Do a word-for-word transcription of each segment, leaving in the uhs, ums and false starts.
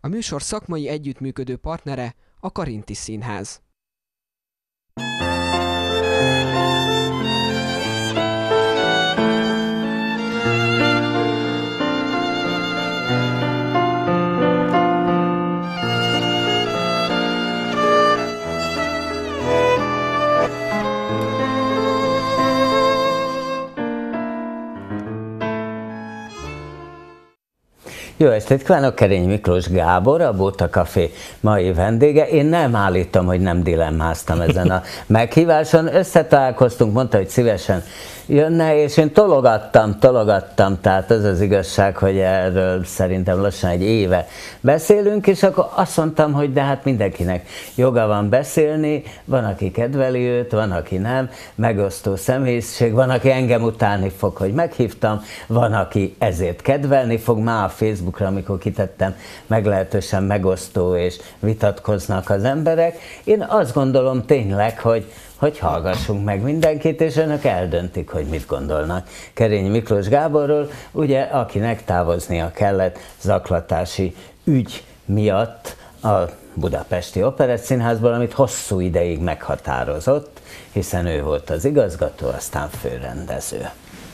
A műsor szakmai együttműködő partnere a Karinti Színház. Jó estét kívánok, Kerény Miklós Gábor, a Bóta Café mai vendége. Én nem állítom, hogy nem dilemmáztam ezen a meghíváson. Összetalálkoztunk, mondta, hogy szívesen jönne, és én tologattam, tologattam, tehát az az igazság, hogy erről szerintem lassan egy éve beszélünk, és akkor azt mondtam, hogy de hát mindenkinek joga van beszélni, van, aki kedveli őt, van, aki nem, megosztó személyiség, van, aki engem utálni fog, hogy meghívtam, van, aki ezért kedvelni fog, már a Facebookra, amikor kitettem, meglehetősen megosztó és vitatkoznak az emberek. Én azt gondolom tényleg, hogy hogy hallgassunk meg mindenkit, és önök eldöntik, hogy mit gondolnak Kerény Miklós Gáborról, ugye, akinek távoznia kellett zaklatási ügy miatt a Budapesti Operettszínházból, amit hosszú ideig meghatározott, hiszen ő volt az igazgató, aztán főrendező.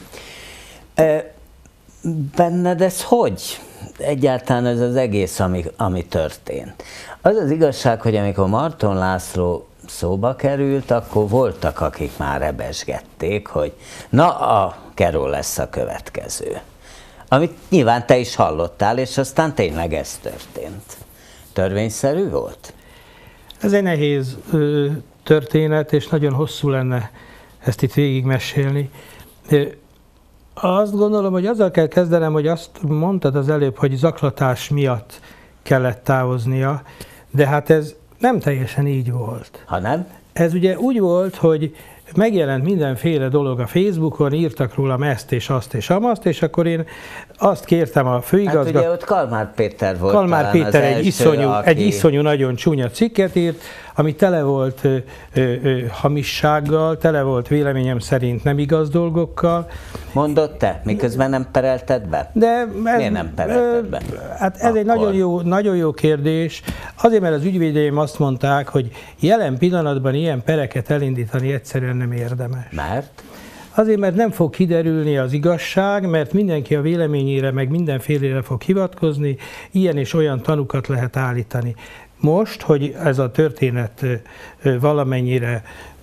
Benned ez hogy? Egyáltalán ez az egész, ami, ami történt. Az az igazság, hogy amikor Marton László szóba került, akkor voltak, akik már rebesgették, hogy na, a Kerol lesz a következő. Amit nyilván te is hallottál, és aztán tényleg ez történt. Törvényszerű volt? Ez egy nehéz ö, történet, és nagyon hosszú lenne ezt itt végigmesélni. Azt gondolom, hogy azzal kell kezdenem, hogy azt mondtad az előbb, hogy zaklatás miatt kellett távoznia, de hát ez nem teljesen így volt. Ha nem? Ez ugye úgy volt, hogy megjelent mindenféle dolog a Facebookon, írtak rólam ezt és azt és amazt, és akkor én azt kértem a főigazgatót. Hát ugye ott Kalmár Péter volt. Kalmár Péter egy, első, iszonyú, aki... egy iszonyú nagyon csúnya cikket írt, ami tele volt ö, ö, ö, hamissággal, tele volt véleményem szerint nem igaz dolgokkal. Mondott te, miközben nem perelted be? De ez, Miért nem perelted be? Hát ez akkor egy nagyon jó, nagyon jó kérdés. Azért, mert az ügyvédeim azt mondták, hogy jelen pillanatban ilyen pereket elindítani egyszerűen nem érdemes. Mert? Azért, mert nem fog kiderülni az igazság, mert mindenki a véleményére, meg mindenfélére fog hivatkozni, ilyen és olyan tanukat lehet állítani. Most, hogy ez a történet valamennyire,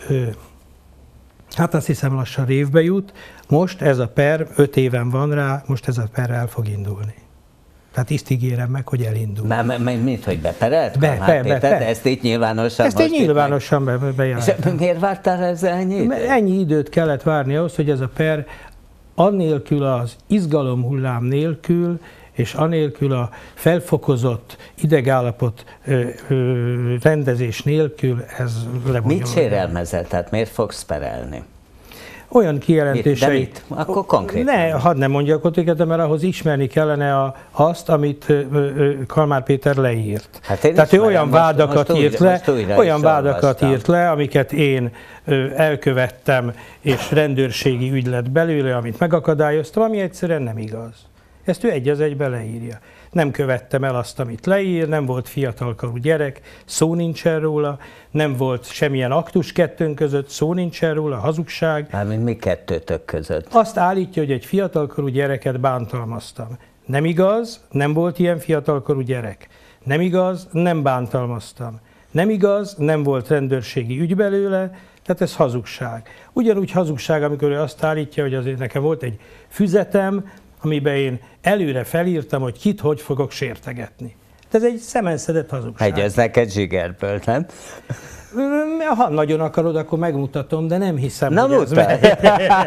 hát azt hiszem lassan révbe jut, most ez a per, öt éven van rá, most ez a per el fog indulni. Tehát ezt ígérem meg, hogy elindul. Már mint, hogy beperelt? Be, be, be, be. Ezt így nyilvánosan Ezt így nyilvánosan be, bejelentem. És miért vártál ezzel ennyi időt? Ennyi időt kellett várni ahhoz, hogy ez a per annélkül az izgalomhullám nélkül, és anélkül a felfokozott idegállapot ö, ö, rendezés nélkül ez lebonyolódott. Mit sérelmezel? Tehát miért fogsz perelni? Olyan kijelentései... De mit? Akkor konkrétan. Ne, hadd ne mondjak ott, mert ahhoz ismerni kellene a, azt, amit ö, ö, Kalmár Péter leírt. Hát Tehát ő olyan most, vádakat most írt újra, le, olyan vádakat írt le, amiket én ö, elkövettem, és rendőrségi ügy lett belőle, amit megakadályoztam, ami egyszerűen nem igaz. Ezt ő egy az egybe leírja. Nem követtem el azt, amit leír, nem volt fiatalkorú gyerek, szó nincsen róla, nem volt semmilyen aktus kettőnk között, szó nincsen róla, hazugság. Mármint mi kettőtök között? Azt állítja, hogy egy fiatalkorú gyereket bántalmaztam. Nem igaz, nem volt ilyen fiatalkorú gyerek. Nem igaz, nem bántalmaztam. Nem igaz, nem volt rendőrségi ügy belőle, tehát ez hazugság. Ugyanúgy hazugság, amikor ő azt állítja, hogy azért nekem volt egy füzetem, amiben én előre felírtam, hogy kit hogy fogok sértegetni. Ez egy szemenszedett hazugság. Egy, ez neked zsigerből, nem? Ha nagyon akarod, akkor megmutatom, de nem hiszem, Na, hogy ez meg...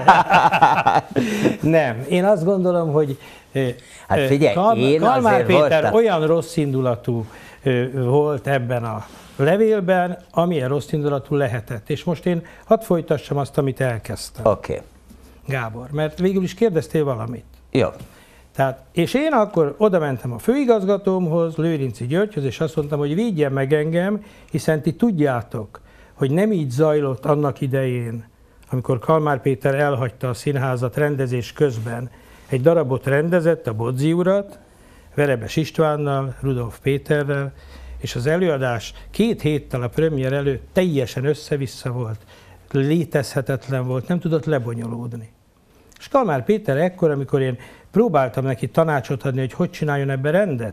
Nem. Én azt gondolom, hogy hát figyelj, Kal én Kalmár Péter voltam. olyan rossz indulatú volt ebben a levélben, amilyen rossz indulatú lehetett. És most én hadd folytassam azt, amit elkezdtem. Oké. Okay. Gábor, mert végül is kérdeztél valamit. Jó. Tehát, és én akkor oda mentem a főigazgatómhoz, Lőrinci Györgyhöz, és azt mondtam, hogy védjen meg engem, hiszen ti tudjátok, hogy nem így zajlott annak idején, amikor Kalmár Péter elhagyta a színházat rendezés közben. Egy darabot rendezett, a Bodzsi urat, Verebes Istvánnal, Rudolf Péterrel, és az előadás két héttel a premier előtt teljesen össze-vissza volt, létezhetetlen volt, nem tudott lebonyolódni. És Kalmár Péter ekkor, amikor én próbáltam neki tanácsot adni, hogy hogy csináljon ebbe rendet,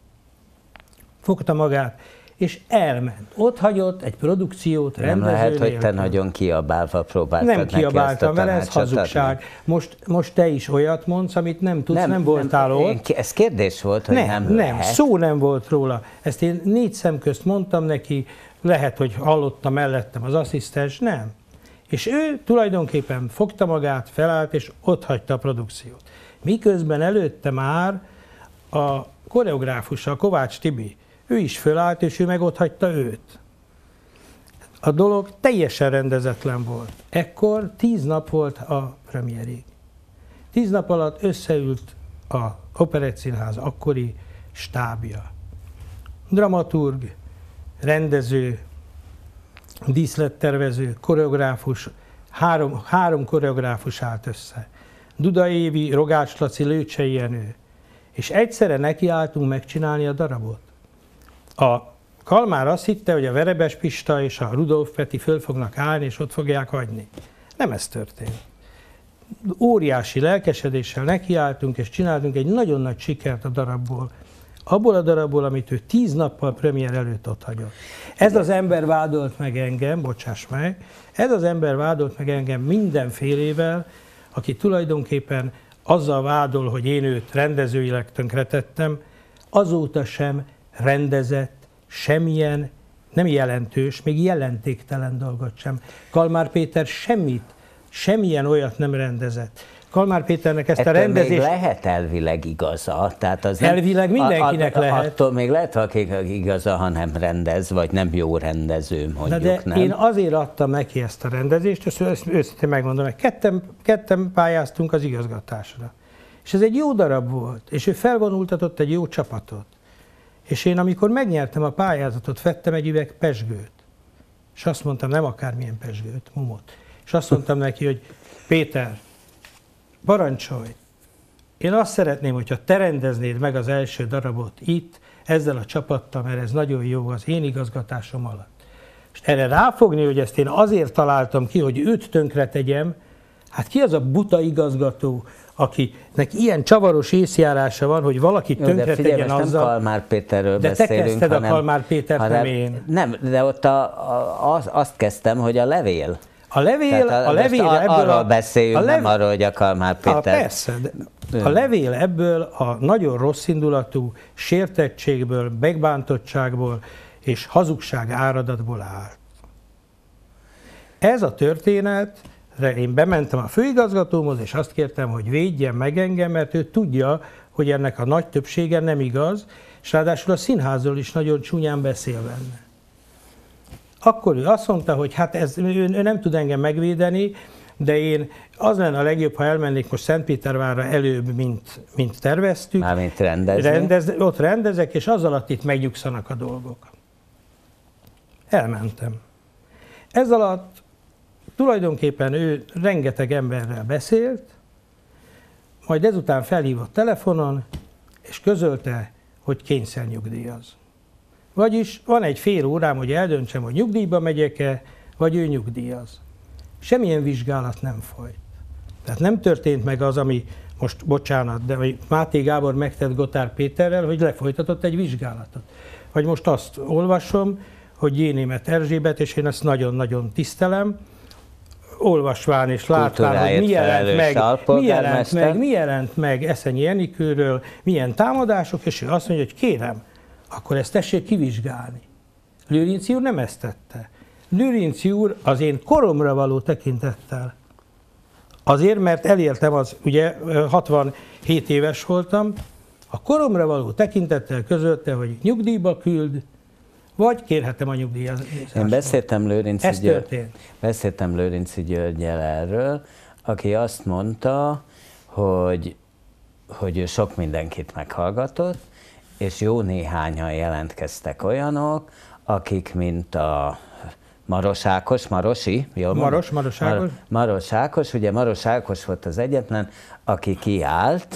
fogta magát, és elment. Ott hagyott egy produkciót rendező Nem lehet, nélkül. hogy te nagyon kiabálva próbáltad Nem kiabáltam vele, ez hazugság. Most, most te is olyat mondsz, amit nem tudsz, nem, nem voltál nem, ott. Ez kérdés volt, hogy nem, nem, nem lehet. Szó nem volt róla. Ezt én négy szem közt mondtam neki, lehet, hogy hallotta mellettem az asszisztens, nem. És ő tulajdonképpen fogta magát, felállt, és ott hagyta a produkciót. Miközben előtte már a koreográfusa, Kovács Tibi, ő is fölállt, és ő meg ott hagyta őt. A dolog teljesen rendezetlen volt. Ekkor tíz nap volt a premierig. Tíz nap alatt összeült a Operettszínház akkori stábja. Dramaturg, rendező, díszlettervező, koreográfus, három, három koreográfus állt össze. Duda Évi, Rogács Laci, Lőcsei Jenő. És egyszerre nekiálltunk megcsinálni a darabot. A Kalmár azt hitte, hogy a Verebes Pista és a Rudolf Peti föl fognak állni, és ott fogják hagyni. Nem ez történt. Óriási lelkesedéssel nekiálltunk, és csináltunk egy nagyon nagy sikert a darabból. Abból a darabból, amit ő tíz nappal premier előtt ott hagyott. Ez az ember vádolt meg engem, bocsáss meg, ez az ember vádolt meg engem mindenfélével, aki tulajdonképpen azzal vádol, hogy én őt rendezőileg tönkretettem, azóta sem rendezett semmilyen, nem jelentős, még jelentéktelen dolgot sem. Kalmár Péter semmit, semmilyen olyat nem rendezett. Kalmár Péternek ezt Ettől a rendezést... még lehet elvileg igaza. Tehát az elvileg nem, mindenkinek a, a, lehet. Attól még lehet valakinek igaza, ha nem rendez, vagy nem jó rendező, mondjuk. De, de nem? én azért adtam neki ezt a rendezést, ezt, ezt őszintén megmondom, hogy ketten, ketten pályáztunk az igazgatásra. És ez egy jó darab volt, és ő felvonultatott egy jó csapatot. És én, amikor megnyertem a pályázatot, vettem egy üveg pezsgőt. És azt mondtam, nem akármilyen pezsgőt, mumot. És azt mondtam neki, hogy Péter, parancsolj! Én azt szeretném, hogyha te rendeznéd meg az első darabot itt, ezzel a csapattal, mert ez nagyon jó az én igazgatásom alatt. És erre ráfogni, hogy ezt én azért találtam ki, hogy őt tönkre tegyem, hát ki az a buta igazgató, akinek ilyen csavaros észjárása van, hogy valaki tönkre tegyen azzal. Nem Kalmár Péterről de beszélünk, te kezdted hanem, a Kalmár Pétert, hanem, nem én. Nem, de ott a, a, az, azt kezdtem, hogy a levél. A levél, a, a levél a, ebből arról a... beszéljünk, a lev... nem arról, hogy a Kalmár Péter... A, persze, de a levél ebből a nagyon rosszindulatú sértettségből, megbántottságból és hazugság áradatból áll. Ez a történet, én bementem a főigazgatómhoz, és azt kértem, hogy védjen meg engem, mert ő tudja, hogy ennek a nagy többsége nem igaz, és ráadásul a színházról is nagyon csúnyán beszél benne. Akkor ő azt mondta, hogy hát ez, ő, ő nem tud engem megvédeni, de én az lenne a legjobb, ha elmennék most Szentpétervárra előbb, mint, mint terveztük. Mármint rendezni. Rendez, ott rendezek, és az alatt itt megnyugszanak a dolgok. Elmentem. Ez alatt tulajdonképpen ő rengeteg emberrel beszélt, majd ezután felhívott telefonon, és közölte, hogy kényszernyugdíjaz. Vagyis van egy fél órám, hogy eldöntsem, hogy nyugdíjba megyek-e, vagy ő nyugdíjaz. Semmilyen vizsgálat nem folyt. Tehát nem történt meg az, ami most, bocsánat, de Máté Gábor megtett Gotár Péterrel, hogy lefolytatott egy vizsgálatot. Vagy most azt olvasom, hogy Jénémet Erzsébet, és én ezt nagyon-nagyon tisztelem, olvasván és látván, hogy mi jelent meg, mi jelent meg, mi jelent meg Eszenyi Enikőről, milyen támadások, és ő azt mondja, hogy kérem, akkor ezt tessék kivizsgálni. Lőrinczi úr nem ezt tette. Lőrinczi úr az én koromra való tekintettel. Azért, mert elértem az, ugye hatvanhét éves voltam, a koromra való tekintettel közölte, hogy nyugdíjba küld, vagy kérhetem a nyugdíjazást. Én beszéltem Lőrinczi, Ez György, beszéltem Lőrinczi Györggyel erről, aki azt mondta, hogy, hogy ő sok mindenkit meghallgatott, és jó néhányan jelentkeztek olyanok, akik, mint a Maros Ákos, Marosi, jól Maros, Maros Ákos. Mar- Maros Ákos, ugye Maros Ákos volt az egyetlen, aki kiállt,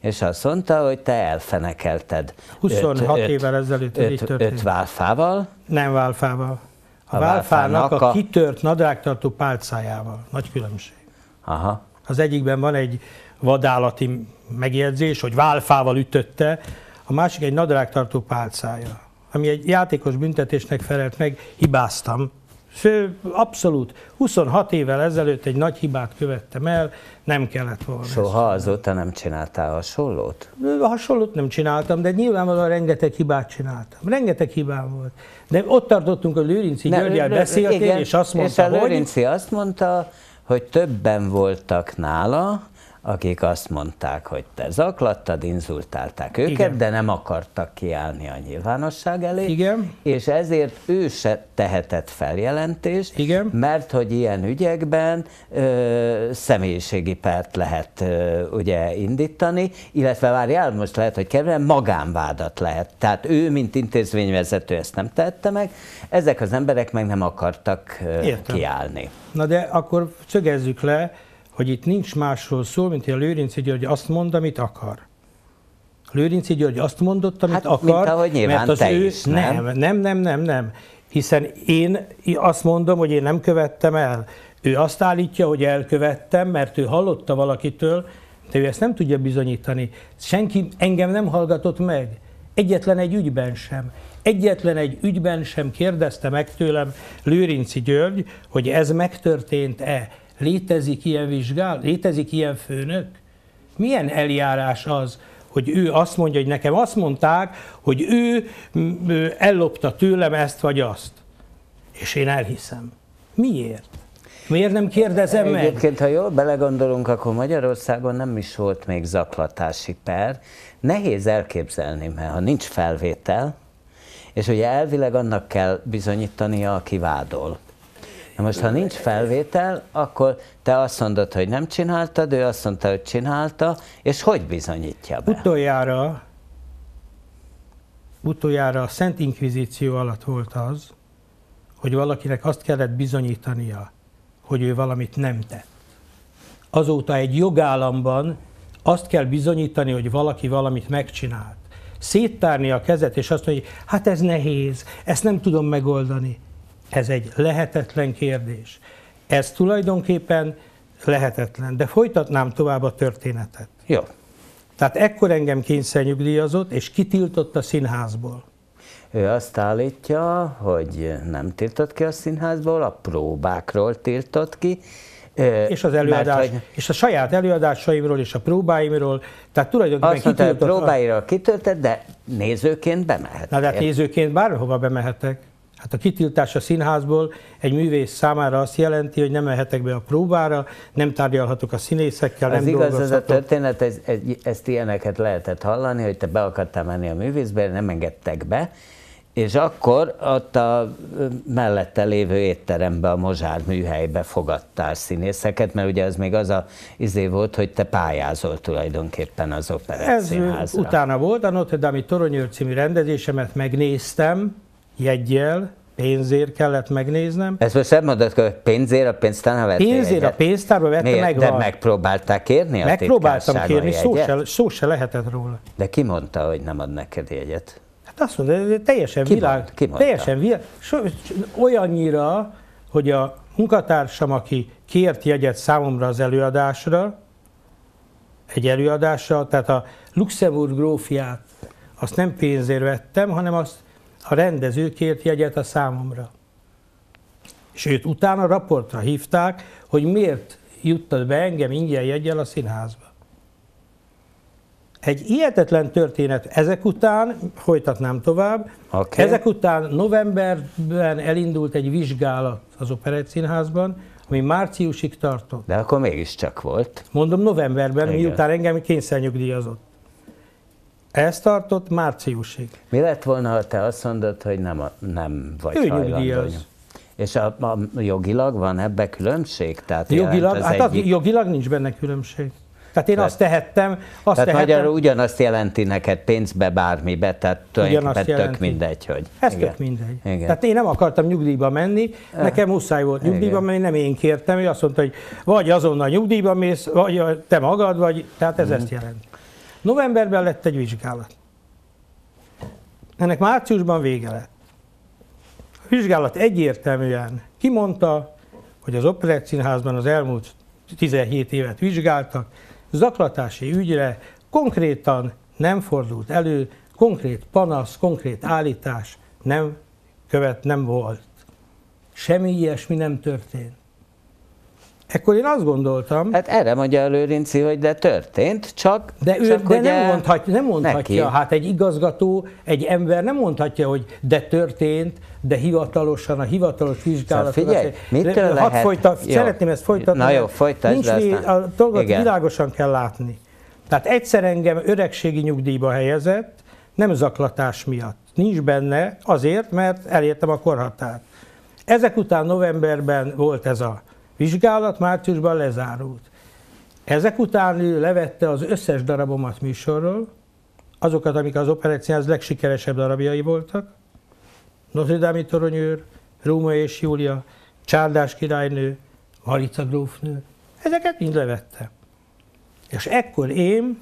és azt mondta, hogy te elfenekelted. huszonhat évvel ezelőtt ez így történt. Öt válfával. Nem válfával. A, A válfának válfának a, a kitört nadrágtartó pálcájával. Nagy különbség. Aha. Az egyikben van egy vadállati megjegyzés, hogy válfával ütötte, a másik egy nadrágtartó pálcája, ami egy játékos büntetésnek felelt meg, hibáztam. Abszolút. huszonhat évvel ezelőtt egy nagy hibát követtem el, nem kellett volna. Soha azóta nem csináltál hasonlót? Hasonlót nem csináltam, de nyilvánvalóan rengeteg hibát csináltam. Rengeteg hibám volt. De ott tartottunk, hogy Lőrinczi Györggyel beszéltél, igen, és azt mondta, és a hogy... Lőrinczi azt mondta, hogy többen voltak nála, akik azt mondták, hogy te zaklattad, inzultálták őket, igen, de nem akartak kiállni a nyilvánosság elé, igen, és ezért ő se tehetett feljelentést, igen, mert hogy ilyen ügyekben ö, személyiségi pert lehet ö, ugye indítani, illetve várjál, most lehet, hogy keverem, magánvádat lehet. Tehát ő, mint intézményvezető ezt nem tehette meg, ezek az emberek meg nem akartak ö, kiállni. Na de akkor szögezzük le, hogy itt nincs másról szó, mint hogy a Lőrinczi György azt mond, amit akar. A Lőrinczi György azt mondott, amit hát, akar, mint ahogy nyilván mert az te ő... is, nem? Nem, nem, nem, nem, nem. Hiszen én azt mondom, hogy én nem követtem el. Ő azt állítja, hogy elkövettem, mert ő hallotta valakitől, de ő ezt nem tudja bizonyítani. Senki engem nem hallgatott meg. Egyetlen egy ügyben sem. Egyetlen egy ügyben sem kérdezte meg tőlem Lőrinczi György, hogy ez megtörtént-e. Létezik ilyen vizsgál? Létezik ilyen főnök? Milyen eljárás az, hogy ő azt mondja, hogy nekem azt mondták, hogy ő, ő ellopta tőlem ezt vagy azt. És én elhiszem. Miért? Miért nem kérdezem meg? Egyébként, ha jól belegondolunk, akkor Magyarországon nem is volt még zaklatási per. Nehéz elképzelni, mert ha nincs felvétel, és ugye elvileg annak kell bizonyítania, aki vádol. Na most, ha nincs felvétel, akkor te azt mondod, hogy nem csináltad, ő azt mondta, hogy csinálta, és hogy bizonyítja be? Utoljára, utoljára a Szent Inkvizíció alatt volt az, hogy valakinek azt kellett bizonyítania, hogy ő valamit nem tett. Azóta egy jogállamban azt kell bizonyítani, hogy valaki valamit megcsinált. Széttárni a kezet, és azt mondja, hogy hát ez nehéz, ezt nem tudom megoldani. Ez egy lehetetlen kérdés. Ez tulajdonképpen lehetetlen, de folytatnám tovább a történetet. Jó. Tehát ekkor engem kényszernyugdíjazott, és kitiltott a színházból. Ő azt állítja, hogy nem tiltott ki a színházból, a próbákról tiltott ki. És az előadás, mert, hogy... és a saját előadásaimról, és a próbáimról, tehát tulajdonképpen azt mondta, kitiltott... Azt mondta, hogy próbáiról kitöltett, de nézőként bemehet. Na de hát nézőként bárhova bemehetek. Hát a kitiltás a színházból egy művész számára azt jelenti, hogy nem mehetek be a próbára, nem tárgyalhatok a színészekkel, az nem igaz, dolgozhatok. Az a történet, ez, ez, ezt ilyeneket lehetett hallani, hogy te be akartál menni a művészbe, nem engedtek be, és akkor ott a mellette lévő étterembe, a Mozsár műhelybe fogadtál színészeket, mert ugye az még az a izé volt, hogy te pályázol tulajdonképpen az Operett Színházra. Ez utána volt, a Notre Dame-i Toronyőr című rendezésemet megnéztem, jeggyel, pénzért kellett megnéznem. Ezt most nem mondod, hogy pénzért a pénztárba vettél Pénzért jegyet? a pénztárba vettem meg. De megpróbálták kérni a Megpróbáltam kérni, szó se, szó se lehetett róla. De ki mondta, hogy nem ad neked jegyet? Hát azt mondta, teljesen ki világ. Mond, ki teljesen világ. So, olyannyira, hogy a munkatársam, aki kért jegyet számomra az előadásra, egy előadásra, tehát a Luxemburg grófját, azt nem pénzért vettem, hanem azt a rendező kért jegyet a számomra. És őt utána raportra hívták, hogy miért juttad be engem ingyen jeggyel a színházba. Egy hihetetlen történet. Ezek után, folytatnám tovább, okay. Ezek után novemberben elindult egy vizsgálat az Operett Színházban, ami márciusig tartott. De akkor mégiscsak volt. Mondom novemberben, igen. Miután engem kényszernyugdíjazott. Ez tartott márciusig. Mi lett volna, ha te azt mondod, hogy nem, nem vagy ő hajlandó? Nyugdíjaz. És a, a jogilag van ebbe különbség? Tehát jogilag, az hát egyik... jogilag nincs benne különbség. Tehát én tehát, azt tehettem, azt tehát tehettem. magyarul ugyanazt jelenti neked pénzbe, bármibe, tehát tulajdonképpen tök jelenti. Mindegy, hogy... Ez igen. tök mindegy. Igen. Tehát én nem akartam nyugdíjba menni, nekem muszáj volt nyugdíjba igen. menni, nem én kértem, ő azt mondta, hogy vagy azonnal nyugdíjba mész, vagy te magad, vagy, tehát ez mm. ezt jelenti. Novemberben lett egy vizsgálat. Ennek márciusban vége lett. A vizsgálat egyértelműen kimondta, hogy az Operettszínházban az elmúlt tizenhét évet vizsgáltak, zaklatási ügyre konkrétan nem fordult elő, konkrét panasz, konkrét állítás nem követ, nem volt. Semmi ilyesmi nem történt. Ekkor én azt gondoltam... Hát erre mondja a Lőrinci, hogy de történt, csak... De ő csak de ugye nem mondhatja, nem mondhatja. neki. Hát egy igazgató, egy ember nem mondhatja, hogy de történt, de hivatalosan, a hivatalos vizsgálat... Szóval figyelj, mitől lehet... Folyta, szeretném ezt folytatni. Na jó, folytasd, nincs de vé... aztán... A dolgot Igen. világosan kell látni. Tehát egyszer engem öregségi nyugdíjba helyezett, nem zaklatás miatt. Nincs benne azért, mert elértem a korhatárt. Ezek után novemberben volt ez a vizsgálat, márciusban lezárult. Ezek után ő levette az összes darabomat műsorról, azokat, amik az Operettszínház legsikeresebb darabjai voltak. Notre Dame-i toronyőr, Rómeó és Júlia, Csárdás királynő, Marica grófnő. Ezeket mind levette. És ekkor én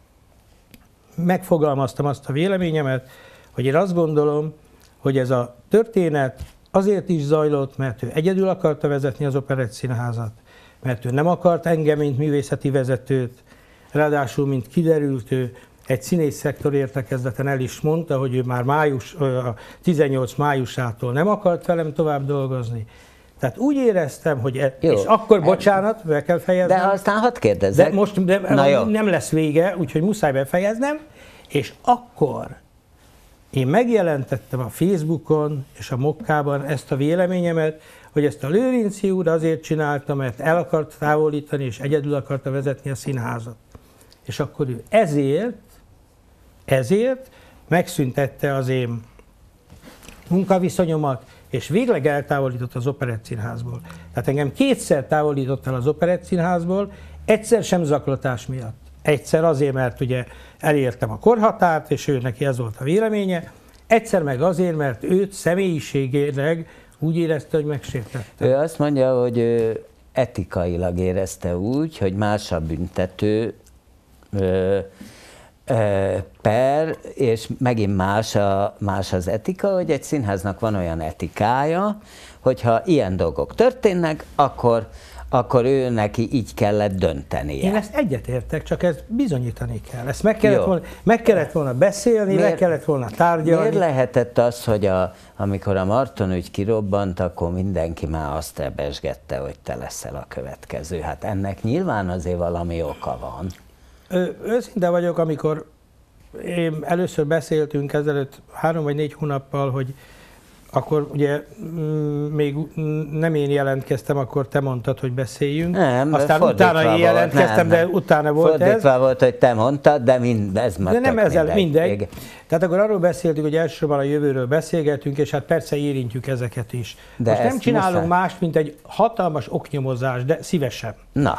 megfogalmaztam azt a véleményemet, hogy én azt gondolom, hogy ez a történet azért is zajlott, mert ő egyedül akarta vezetni az Operettszínházat, mert ő nem akart engem, mint művészeti vezetőt, ráadásul, mint kiderült, ő egy színész szektor értekezleten el is mondta, hogy ő már május, tizennyolc májusától nem akart velem tovább dolgozni. Tehát úgy éreztem, hogy e, és akkor, bocsánat, be kell fejeznem. De aztán hadd kérdezzek. De most de nem lesz vége, úgyhogy muszáj befejeznem, és akkor én megjelentettem a Facebookon és a Mokkában ezt a véleményemet, hogy ezt a Lőrinci úr azért csinálta, mert el akart távolítani, és egyedül akarta vezetni a színházat. És akkor ő ezért, ezért megszüntette az én munkaviszonyomat, és végleg eltávolított az Operettszínházból. Tehát engem kétszer távolított el az Operettszínházból, egyszer sem zaklatás miatt. Egyszer azért, mert ugye elértem a korhatárt, és ő neki ez volt a véleménye, egyszer meg azért, mert őt személyiségének úgy érezte, hogy megsértette. Ő azt mondja, hogy ő etikailag érezte úgy, hogy más a büntető ö, ö, per, és megint más, a, más az etika, hogy egy színháznak van olyan etikája, hogyha ilyen dolgok történnek, akkor akkor ő neki így kellett döntenie. Én ezt egyetértek, csak ezt bizonyítani kell. Ezt meg kellett, volna, meg kellett volna beszélni, miért, le kellett volna tárgyalni. Miért lehetett az, hogy a, amikor a Marton ügy kirobbant, akkor mindenki már azt ebesgette, hogy te leszel a következő? Hát ennek nyilván azért valami oka van. Ö, őszinte vagyok, amikor én először beszéltünk ezelőtt három vagy négy hónappal, hogy akkor ugye még nem én jelentkeztem, akkor te mondtad, hogy beszéljünk. Nem, aztán utána én jelentkeztem, nem, nem. de utána volt fordítva ez. Fordítva volt, hogy te mondtad, de mind, ez már de nem ezzel mindegy. mindegy. Tehát akkor arról beszéltük, hogy elsősorban a jövőről beszélgetünk, és hát persze érintjük ezeket is. De most nem csinálunk muszáj. mást, mint egy hatalmas oknyomozás, de szívesen. Na.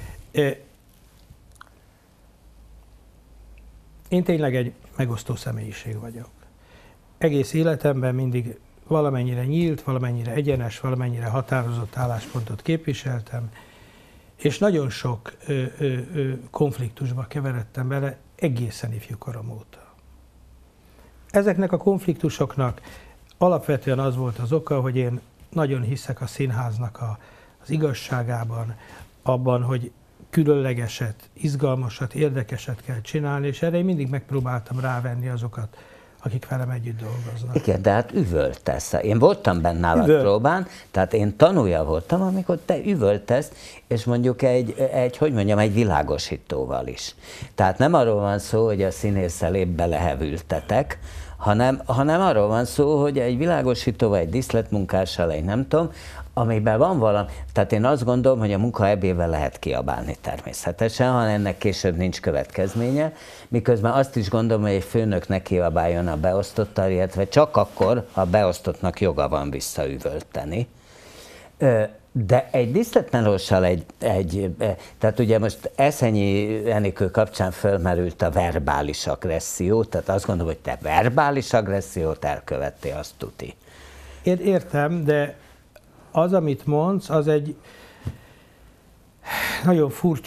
Én tényleg egy megosztó személyiség vagyok. Egész életemben mindig valamennyire nyílt, valamennyire egyenes, valamennyire határozott álláspontot képviseltem, és nagyon sok ö, ö, ö, konfliktusba keveredtem bele egészen ifjú korom óta. Ezeknek a konfliktusoknak alapvetően az volt az oka, hogy én nagyon hiszek a színháznak a, az igazságában, abban, hogy különlegeset, izgalmasat, érdekeset kell csinálni, és erre én mindig megpróbáltam rávenni azokat, akik velem együtt dolgoznak. Igen, de hát üvöltesz. Én voltam benne nálad Üvöl. próbán, tehát én tanulja voltam, amikor te üvöltesz, és mondjuk egy, egy, hogy mondjam, egy világosítóval is. Tehát nem arról van szó, hogy a színésszel épp belehevültetek, hanem, hanem arról van szó, hogy egy világosítóval, egy díszletmunkással, egy nem tudom, amiben van valami, tehát én azt gondolom, hogy a munka ebével lehet kiabálni természetesen, ha ennek később nincs következménye, miközben azt is gondolom, hogy egy főnök ne kiabáljon a beosztottal, illetve csak akkor, ha a beosztottnak joga van visszaüvölteni. De egy díszletmelóssal egy, egy, tehát ugye most Eszenyi Enikő kapcsán fölmerült a verbális agresszió, tehát azt gondolom, hogy te verbális agressziót elkövettél, azt tuti. Én értem, de az, amit mondsz, az egy nagyon furcsa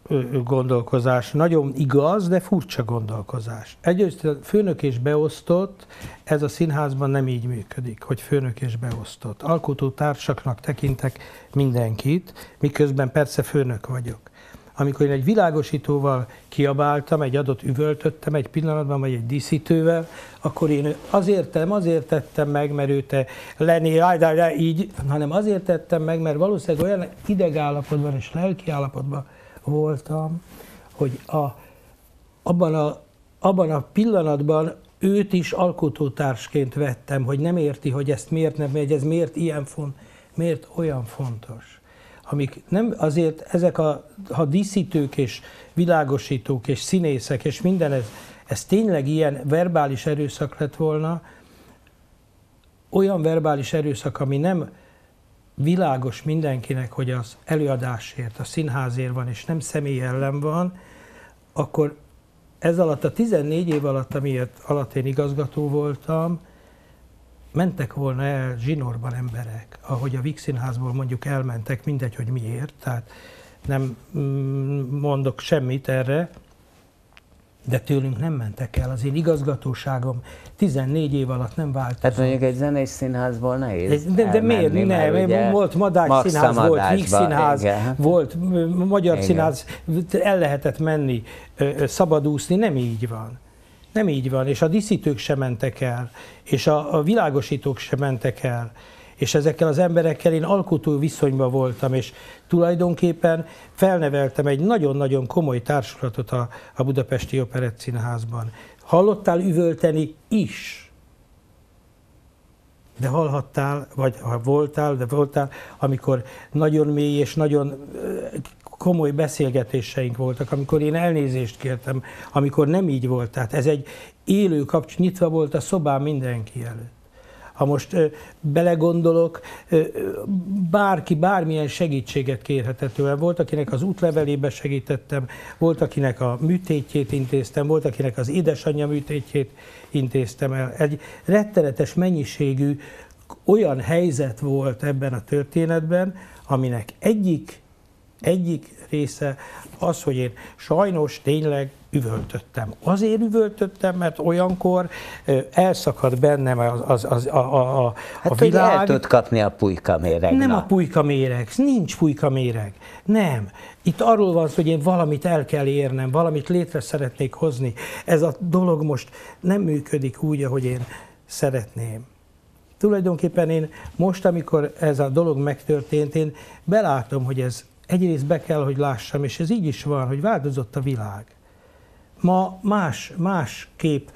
gondolkozás, nagyon igaz, de furcsa gondolkozás. Egyrészt főnök és beosztott, ez a színházban nem így működik, hogy főnök és beosztott. Alkotótársaknak tekintek mindenkit, miközben persze főnök vagyok. Amikor én egy világosítóval kiabáltam, egy adott üvöltöttem egy pillanatban, vagy egy díszítővel, akkor én azért, nem azért tettem meg, mert ő te lenni, így, hanem azért tettem meg, mert valószínűleg olyan idegállapotban és lelkiállapotban voltam, hogy a, abban, a, abban a pillanatban őt is alkotótársként vettem, hogy nem érti, hogy ezt miért nem, hogy ez miért ilyen font, miért olyan fontos. Amik nem azért, ezek a, ha díszítők és világosítók és színészek és minden, ez, ez tényleg ilyen verbális erőszak lett volna, olyan verbális erőszak, ami nem világos mindenkinek, hogy az előadásért, a színházért van, és nem személy ellen van, akkor ez alatt a tizennégy év alatt, amiért alatt én igazgató voltam, mentek volna el zsinórban emberek, ahogy a Víg Színházból mondjuk elmentek, mindegy, hogy miért, tehát nem mondok semmit erre, de tőlünk nem mentek el. Az én igazgatóságom tizennégy év alatt nem változott. Hát mondjuk egy zenés színházból nehéz De, de miért? Nem, volt Madács Színház, volt Víg Színház, igen. Volt Magyar igen. Színház, el lehetett menni, szabadúszni, nem így van. Nem így van, és a díszítők sem mentek el, és a, a világosítók sem mentek el, és ezekkel az emberekkel én alkotó viszonyban voltam, és tulajdonképpen felneveltem egy nagyon-nagyon komoly társulatot a, a Budapesti Operettszínházban. Hallottál üvölteni is, de hallhattál, vagy ha voltál, de voltál, amikor nagyon mély és nagyon komoly beszélgetéseink voltak, amikor én elnézést kértem, amikor nem így volt. Tehát ez egy élő kapcs, nyitva volt a szobám mindenki előtt. Ha most ö, belegondolok, ö, bárki bármilyen segítséget kérhetett tőle. Volt, akinek az útlevelébe segítettem, volt, akinek a műtétjét intéztem, volt, akinek az édesanyja műtétjét intéztem el. Egy rettenetes mennyiségű olyan helyzet volt ebben a történetben, aminek egyik Egyik része az, hogy én sajnos tényleg üvöltöttem. Azért üvöltöttem, mert olyankor elszakadt bennem az, az, az, a, a, a hát, világ. Hát, el tud kapni a pulykaméreg. Nem a pulykaméreg, nincs pulykaméreg. Nem. Itt arról van szó, hogy én valamit el kell érnem, valamit létre szeretnék hozni. Ez a dolog most nem működik úgy, ahogy én szeretném. Tulajdonképpen én most, amikor ez a dolog megtörtént, én belátom, hogy ez egyrészt be kell, hogy lássam, és ez így is van, hogy változott a világ. Ma más, más kép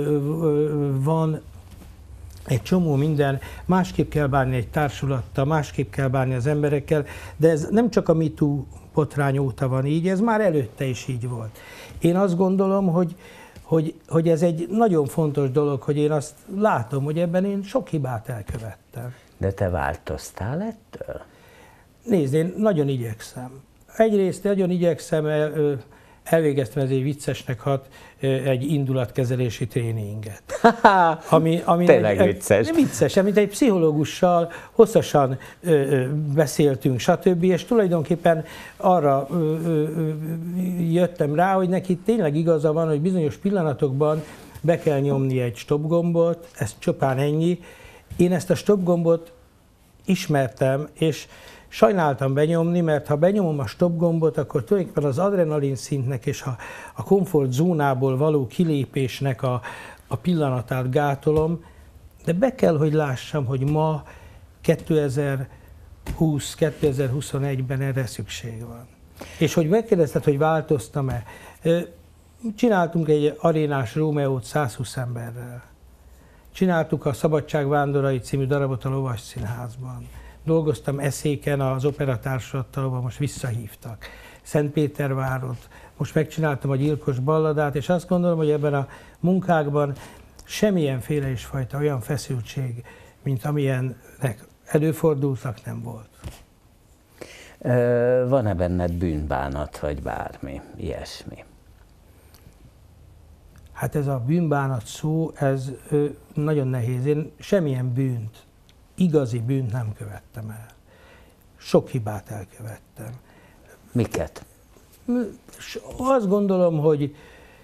van, egy csomó minden, másképp kell bánni egy társulattal, másképp kell bánni az emberekkel, de ez nem csak a MeToo botrány óta van így, ez már előtte is így volt. Én azt gondolom, hogy, hogy, hogy ez egy nagyon fontos dolog, hogy én azt látom, hogy ebben én sok hibát elkövettem. De te változtál ettől? Nézd, én nagyon igyekszem. Egyrészt nagyon igyekszem, el, elvégeztem, ez egy viccesnek hat, egy indulatkezelési tréninget. Ami, ami Tényleg egy, vicces. Vicces, amit egy pszichológussal hosszasan ö, ö, beszéltünk, stb. És tulajdonképpen arra ö, ö, jöttem rá, hogy neki tényleg igaza van, hogy bizonyos pillanatokban be kell nyomni egy stop gombot, ez csupán ennyi. Én ezt a stop gombot ismertem, és sajnáltam benyomni, mert ha benyomom a stop gombot, akkor tulajdonképpen az adrenalin szintnek és a, a komfortzónából való kilépésnek a, a pillanatát gátolom, de be kell, hogy lássam, hogy ma kétezer-húsz kétezer-huszonegyben erre szükség van. És hogy megkérdezted, hogy változtam-e, csináltunk egy arénás Rómeót százhúsz emberrel. Csináltuk a Szabadságvándorai című darabot a Lovas Színházban. Dolgoztam Eszéken az operatársulattal, ahol most visszahívtak. Szentpétervárot, most megcsináltam a Gyilkos balladát, és azt gondolom, hogy ebben a munkákban semmilyenféle is fajta olyan feszültség, mint amilyennek előfordultak, nem volt. Van-e benned bűnbánat, vagy bármi, ilyesmi? Hát ez a bűnbánat szó, ez ö, nagyon nehéz. Én semmilyen bűnt, igazi bűnt nem követtem el. Sok hibát elkövettem. Miket? Azt gondolom, hogy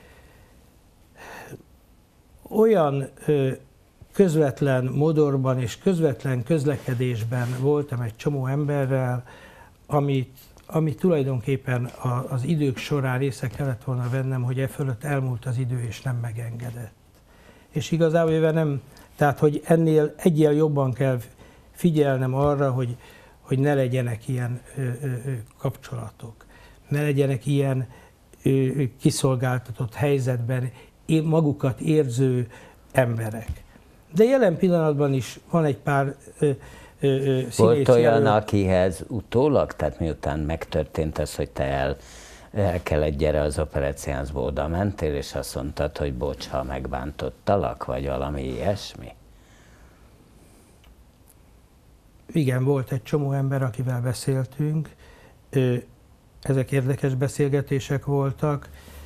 olyan közvetlen modorban és közvetlen közlekedésben voltam egy csomó emberrel, amit, amit tulajdonképpen az idők során észre kellett volna vennem, hogy e fölött elmúlt az idő és nem megengedett. És igazából nem, tehát hogy ennél egyel jobban kell figyelnem arra, hogy, hogy ne legyenek ilyen ö, ö, kapcsolatok, ne legyenek ilyen ö, kiszolgáltatott helyzetben magukat érző emberek. De jelen pillanatban is van egy pár ö, ö, ö, Volt olyan, jelölt. akihez utólag, tehát miután megtörtént ez, hogy te el, el kellett gyere az operáciánsba, oda mentél, és azt mondtad, hogy bocs, ha megbántottalak, vagy valami ilyesmi? Igen, volt egy csomó ember, akivel beszéltünk. Ezek érdekes beszélgetések voltak.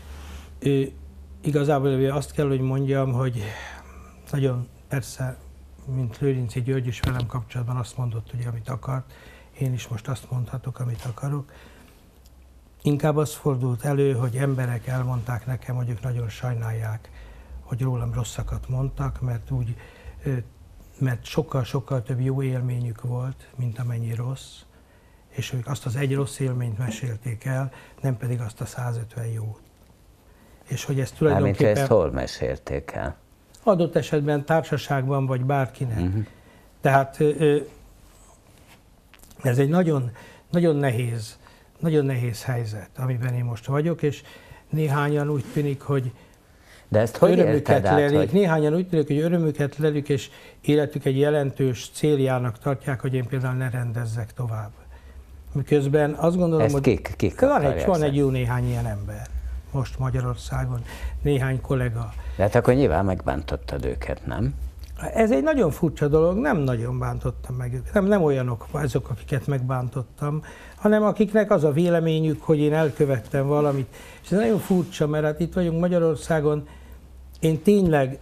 Igazából azt kell, hogy mondjam, hogy nagyon persze, mint Lőrinczi György is velem kapcsolatban azt mondott, hogy amit akart, én is most azt mondhatok, amit akarok. Inkább az fordult elő, hogy emberek elmondták nekem, hogy ők nagyon sajnálják, hogy rólam rosszakat mondtak, mert úgy, mert sokkal-sokkal több jó élményük volt, mint amennyi rossz, és ők azt az egy rossz élményt mesélték el, nem pedig azt a százötven jót. És hogy ezt tulajdonképpen... Mármint, ezt hol mesélték el? Adott esetben társaságban, vagy bárkinek. Uh-huh. Tehát ez egy nagyon, nagyon nehéz, nagyon nehéz helyzet, amiben én most vagyok, és néhányan úgy tűnik, hogy De ezt hogy örömüket át, lelik, hogy... néhányan úgy tűnik, hogy örömüket lelik, és életük egy jelentős céljának tartják, hogy én például ne rendezzek tovább. Miközben azt gondolom, Ezt hogy kik, kik van, egy, van ezt? egy jó néhány ilyen ember most Magyarországon, néhány kollega. De hát akkor nyilván megbántottad őket, nem? Ez egy nagyon furcsa dolog, nem nagyon bántottam meg őket. Nem, nem olyanok azok, akiket megbántottam, hanem akiknek az a véleményük, hogy én elkövettem valamit. És ez nagyon furcsa, mert hát itt vagyunk Magyarországon, én tényleg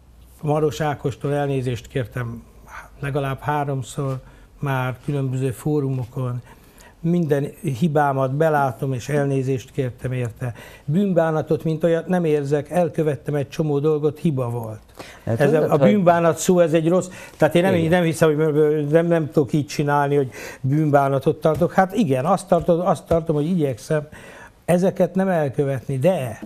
Maros Ákostól elnézést kértem legalább háromszor már különböző fórumokon, minden hibámat belátom, és elnézést kértem érte. Bűnbánatot, mint olyat nem érzek, elkövettem egy csomó dolgot, hiba volt. Hát ez tudod, a, a bűnbánat szó, ez egy rossz, tehát én nem, nem hiszem, hogy nem, nem tudok így csinálni, hogy bűnbánatot tartok. Hát igen, azt tartom, azt tartom, hogy igyekszem ezeket nem elkövetni, de,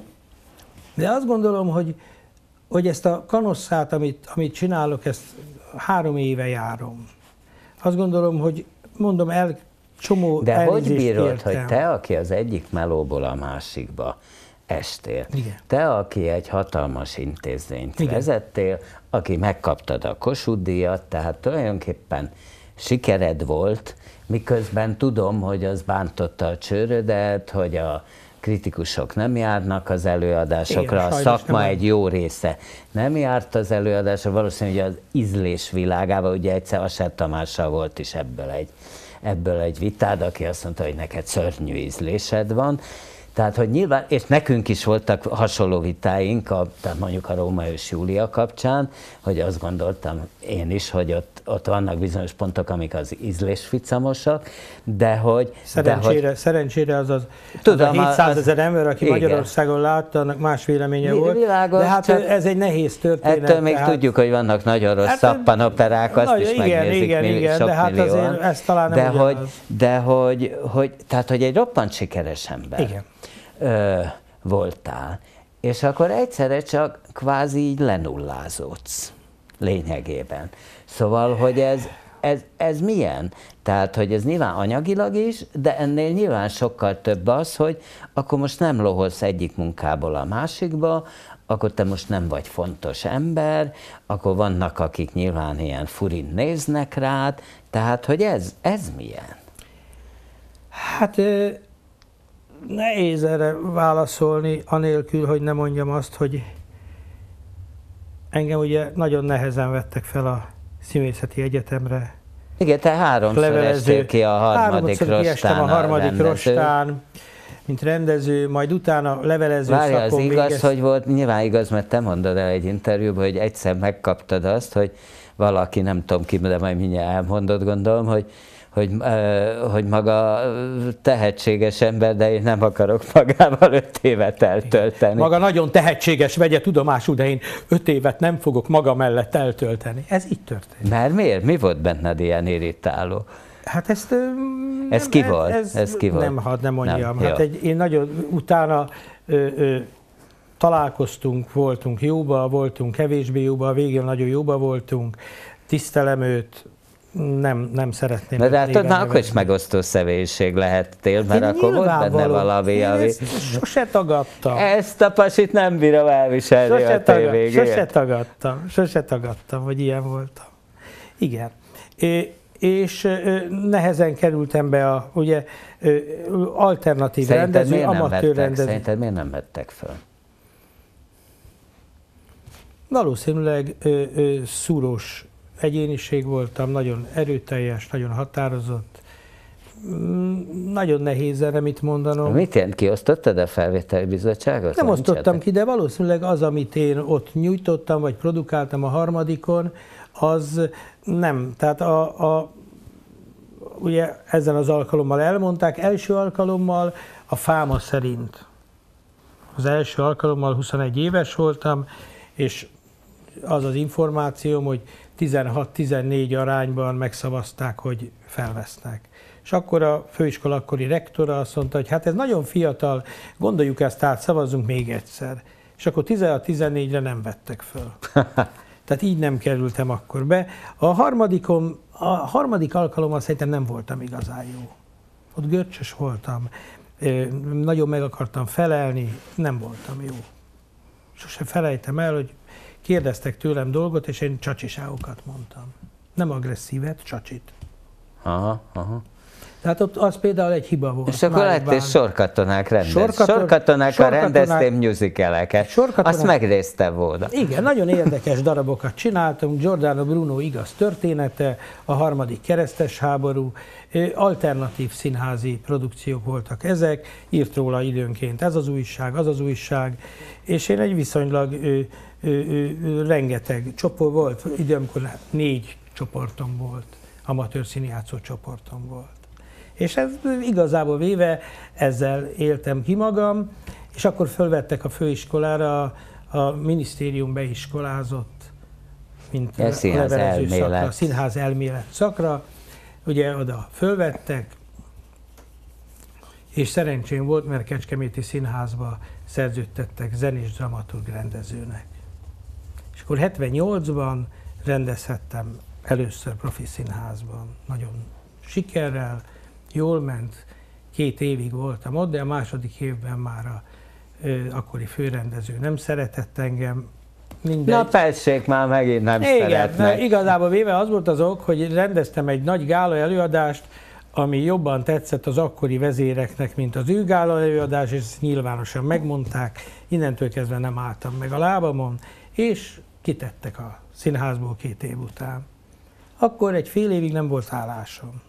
de azt gondolom, hogy, hogy ezt a kanosszát, amit, amit csinálok, ezt három éve járom. Azt gondolom, hogy mondom el, csomó De hogy bírod, kértem. hogy te, aki az egyik melóból a másikba estél, Igen. te, aki egy hatalmas intézményt Igen. vezettél, aki megkaptad a Kossuth-díjat, tehát tulajdonképpen sikered volt, miközben tudom, hogy az bántotta a csőrödet, hogy a kritikusok nem járnak az előadásokra, Igen, a szakma nem. egy jó része nem járt az előadásra, valószínűleg az ízlés világában, ugye egyszer Asser Tamással volt is ebből egy ebből egy vitád, aki azt mondta, hogy neked szörnyű ízlésed van. Tehát, hogy nyilván, és nekünk is voltak hasonló vitáink, a, tehát mondjuk a Rómeó és Júlia kapcsán, hogy azt gondoltam én is, hogy ott, ott vannak bizonyos pontok, amik az ízlésficamosak, de hogy... Szerencsére, de hogy, szerencsére az, az, tudom, az a hétszázezer ember, aki igen. Magyarországon látta, annak más véleménye volt, világos, de hát ez egy nehéz történet. Ettől még tehát... tudjuk, hogy vannak nagyon rossz Hát, szappanoperák, azt nagy, is igen, megnézik igen, millió, igen, sok de hát millióan. azért ez talán nem de hogy, ugyanaz. de hogy, hogy, tehát, hogy egy roppant sikeres ember. Igen. Ö, voltál, és akkor egyszerre csak kvázi így lenullázódsz lényegében. Szóval, hogy ez, ez, ez milyen? Tehát, hogy ez nyilván anyagilag is, de ennél nyilván sokkal több az, hogy akkor most nem loholsz egyik munkából a másikba, akkor te most nem vagy fontos ember, akkor vannak, akik nyilván ilyen furin néznek rád, tehát, hogy ez, ez milyen? Hát... Nehéz erre válaszolni, anélkül, hogy ne mondjam azt, hogy engem ugye nagyon nehezen vettek fel a Színészeti Egyetemre. Igen, te háromszor estél ki a harmadik rostán. Kiestem a harmadik rostán, mint rendező, majd utána levelező Várja, szakon az igaz, végez... hogy volt, nyilván igaz, mert te mondod el egy interjúban, hogy egyszer megkaptad azt, hogy valaki, nem tudom ki, de majd mindjárt elmondott, gondolom, hogy, hogy, hogy maga tehetséges ember, de én nem akarok magával öt évet eltölteni. Maga nagyon tehetséges, vegye tudomásul, de én öt évet nem fogok maga mellett eltölteni. Ez így történt. Mert miért? Mi volt benned ilyen irritáló? Hát ezt... Ez nem, ki volt? Ez, ez ki volt? Nem, hadd nem mondjam. Nem, hát egy, én nagyon utána ö, ö, találkoztunk, voltunk jóba, voltunk kevésbé jóba, a végén nagyon jóba voltunk, tisztelem őt, nem, nem szeretném. Na, de hát már akkor is megosztó személyiség lehettél, mert én akkor volt benne valami, ami... Ezt sose tagadtam. Ezt a pasit nem bírom elviselni sose a tévégért. Sose tagadtam, sose tagadtam, hogy ilyen voltam. Igen. É, és nehezen kerültem be a ugye, alternatív Szerinted rendező, amatőr rendező. Szerinted miért nem vettek föl? Valószínűleg ö, ö, szúrós egyéniség voltam, nagyon erőteljes, nagyon határozott, nagyon nehéz erre mit mondanom. Mit jelent, kiosztottad a felvételi bizottságot? Nem osztottam ki, de valószínűleg az, amit én ott nyújtottam, vagy produkáltam a harmadikon, az nem. Tehát a, a, ugye ezen az alkalommal elmondták, első alkalommal a fáma szerint. Az első alkalommal huszonegy éves voltam, és az az információm, hogy tizenhat-tizennégy arányban megszavazták, hogy felvesznek. És akkor a főiskola akkori rektora azt mondta, hogy hát ez nagyon fiatal, gondoljuk ezt át, szavazzunk még egyszer. És akkor tizenhat-tizennégyre nem vettek föl. Tehát így nem kerültem akkor be. A harmadikon, a harmadik alkalommal szerintem nem voltam igazán jó. Ott görcsös voltam, nagyon meg akartam felelni, nem voltam jó. Sose felejtem el, hogy kérdeztek tőlem dolgot, és én csacsiságokat mondtam. Nem agresszívet, csacsit. Aha, aha. Tehát ott az például egy hiba volt. És akkor lettél sorkatonák rendez. Sorkaton, Sorkatonákkal sorkatonák, rendeztél musicaleket. Sorkatonák, azt megnéztem volna. Igen, nagyon érdekes darabokat csináltunk. Giordano Bruno igaz története, a harmadik keresztes háború, alternatív színházi produkciók voltak ezek, írt róla időnként ez az újság, az az újság, és én egy viszonylag ö, ö, ö, rengeteg csoport volt, időmkor négy csoportom volt, amatőr színjátszó csoportom volt. És ez igazából véve ezzel éltem ki magam, és akkor fölvettek a főiskolára, a, a minisztérium beiskolázott, mint a levelező szakra, a színház elmélet szakra, ugye oda fölvettek, és szerencsém volt, mert Kecskeméti Színházba szerződtettek zenés dramaturg rendezőnek. És akkor hetvennyolcban rendezhettem először profi színházban, nagyon sikerrel, jól ment, két évig voltam ott, de a második évben már a ö, akkori főrendező nem szeretett engem. Mindegy. Na tessék, már megint nem Igen, szeretnek. Igazából véve az volt az ok, hogy rendeztem egy nagy gála előadást, ami jobban tetszett az akkori vezéreknek, mint az ő gála előadás, és ezt nyilvánosan megmondták. Innentől kezdve nem álltam meg a lábamon, és kitettek a színházból két év után. Akkor egy fél évig nem volt állásom.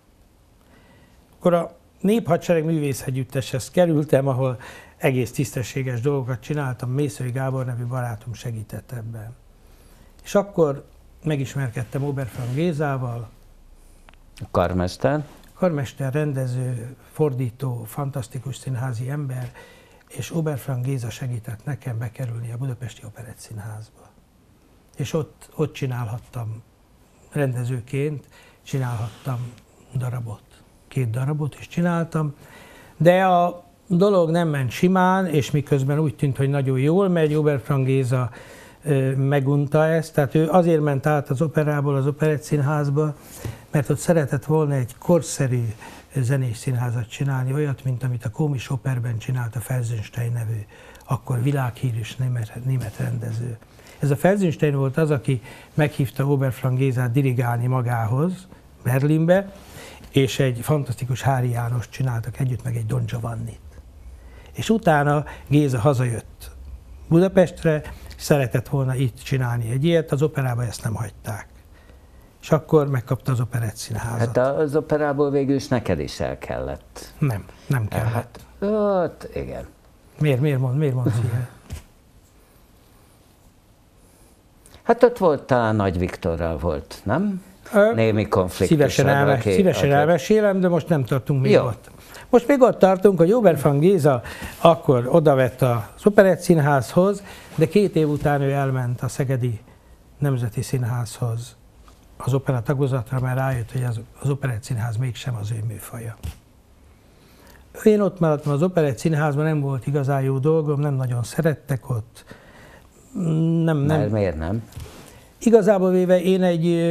Akkor a Néphadsereg Művészegyütteshez kerültem, ahol egész tisztességes dolgokat csináltam, Mészői Gábor nevű barátom segített ebben. És akkor megismerkedtem Oberfrank Gézával. Karmester. Karmester, rendező, fordító, fantasztikus színházi ember, és Oberfrank Géza segített nekem bekerülni a Budapesti Operettszínházba. És ott, ott csinálhattam rendezőként, csinálhattam darabot. Két darabot is csináltam, de a dolog nem ment simán, és miközben úgy tűnt, hogy nagyon jól megy, Oberfrank Géza megunta ezt, tehát ő azért ment át az operából az Operettszínházba, mert ott szeretett volna egy korszerű zenés színházat csinálni, olyat, mint amit a Komisch Operben csinált a Felsenstein nevű, akkor világhírűs német, német rendező. Ez a Felsenstein volt az, aki meghívta Oberfrank Gézát dirigálni magához Berlinbe, és egy fantasztikus Hári Jánost csináltak együtt, meg egy Don Giovannit. És utána Géza hazajött Budapestre, szeretett volna itt csinálni egy ilyet, az operában ezt nem hagyták. És akkor megkapta az Operettszínházat. Hát az operából végül is neked is el kellett. Nem, nem kellett. Hát, ott, igen. Miért, miért mond, miért mondsz ilyen? Hát ott volt, talán Nagy Viktorral volt, nem? Ö, Némi konfliktus. Szívesen, elmes, aki, szívesen aki... elmesélem, de most nem tartunk még Jó. ott. Most még ott tartunk, hogy Oberfang Géza akkor odavett az Operettszínházhoz, de két év után ő elment a Szegedi Nemzeti Színházhoz az opera tagozatra, mert rájött, hogy az, az Operettszínház mégsem az ő műfaja. Én ott maradtam az Operettszínházban, nem volt igazán jó dolgom, nem nagyon szerettek ott. Nem, nem. Mert miért nem? Igazából véve én egy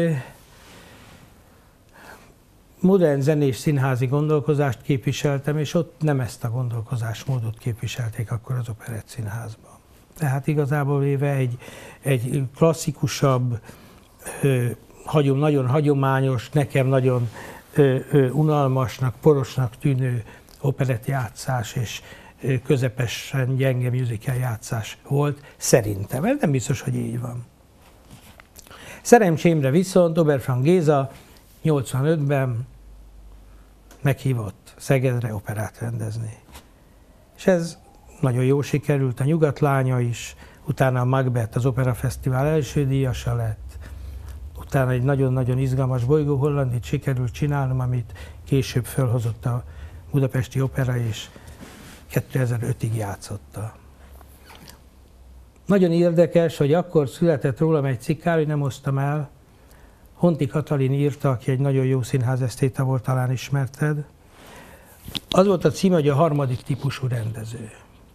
modern zenés színházi gondolkozást képviseltem, és ott nem ezt a gondolkozásmódot képviselték akkor az Operettszínházban. Tehát igazából véve egy, egy klasszikusabb, hagyom, nagyon hagyományos, nekem nagyon ö, ö, unalmasnak, porosnak tűnő operettjátszás és ö, közepesen gyenge musical játszás volt, szerintem. Ez nem biztos, hogy így van. Szerencsémre viszont Oberfang Géza nyolcvanötben meghívott Szegedre operát rendezni. És ez nagyon jól sikerült, a Nyugatlánya is, utána a Macbeth az Opera Fesztivál első díjasa lett, utána egy nagyon-nagyon izgalmas Bolygó Hollandit sikerült csinálnom, amit később fölhozott a Budapesti Opera, és kétezer-ötig játszotta. Nagyon érdekes, hogy akkor született rólam egy cikk, hogy nem osztam el. Honti Katalin írta, aki egy nagyon jó színházesztéta volt, talán ismerted. Az volt a címe, hogy a harmadik típusú rendező.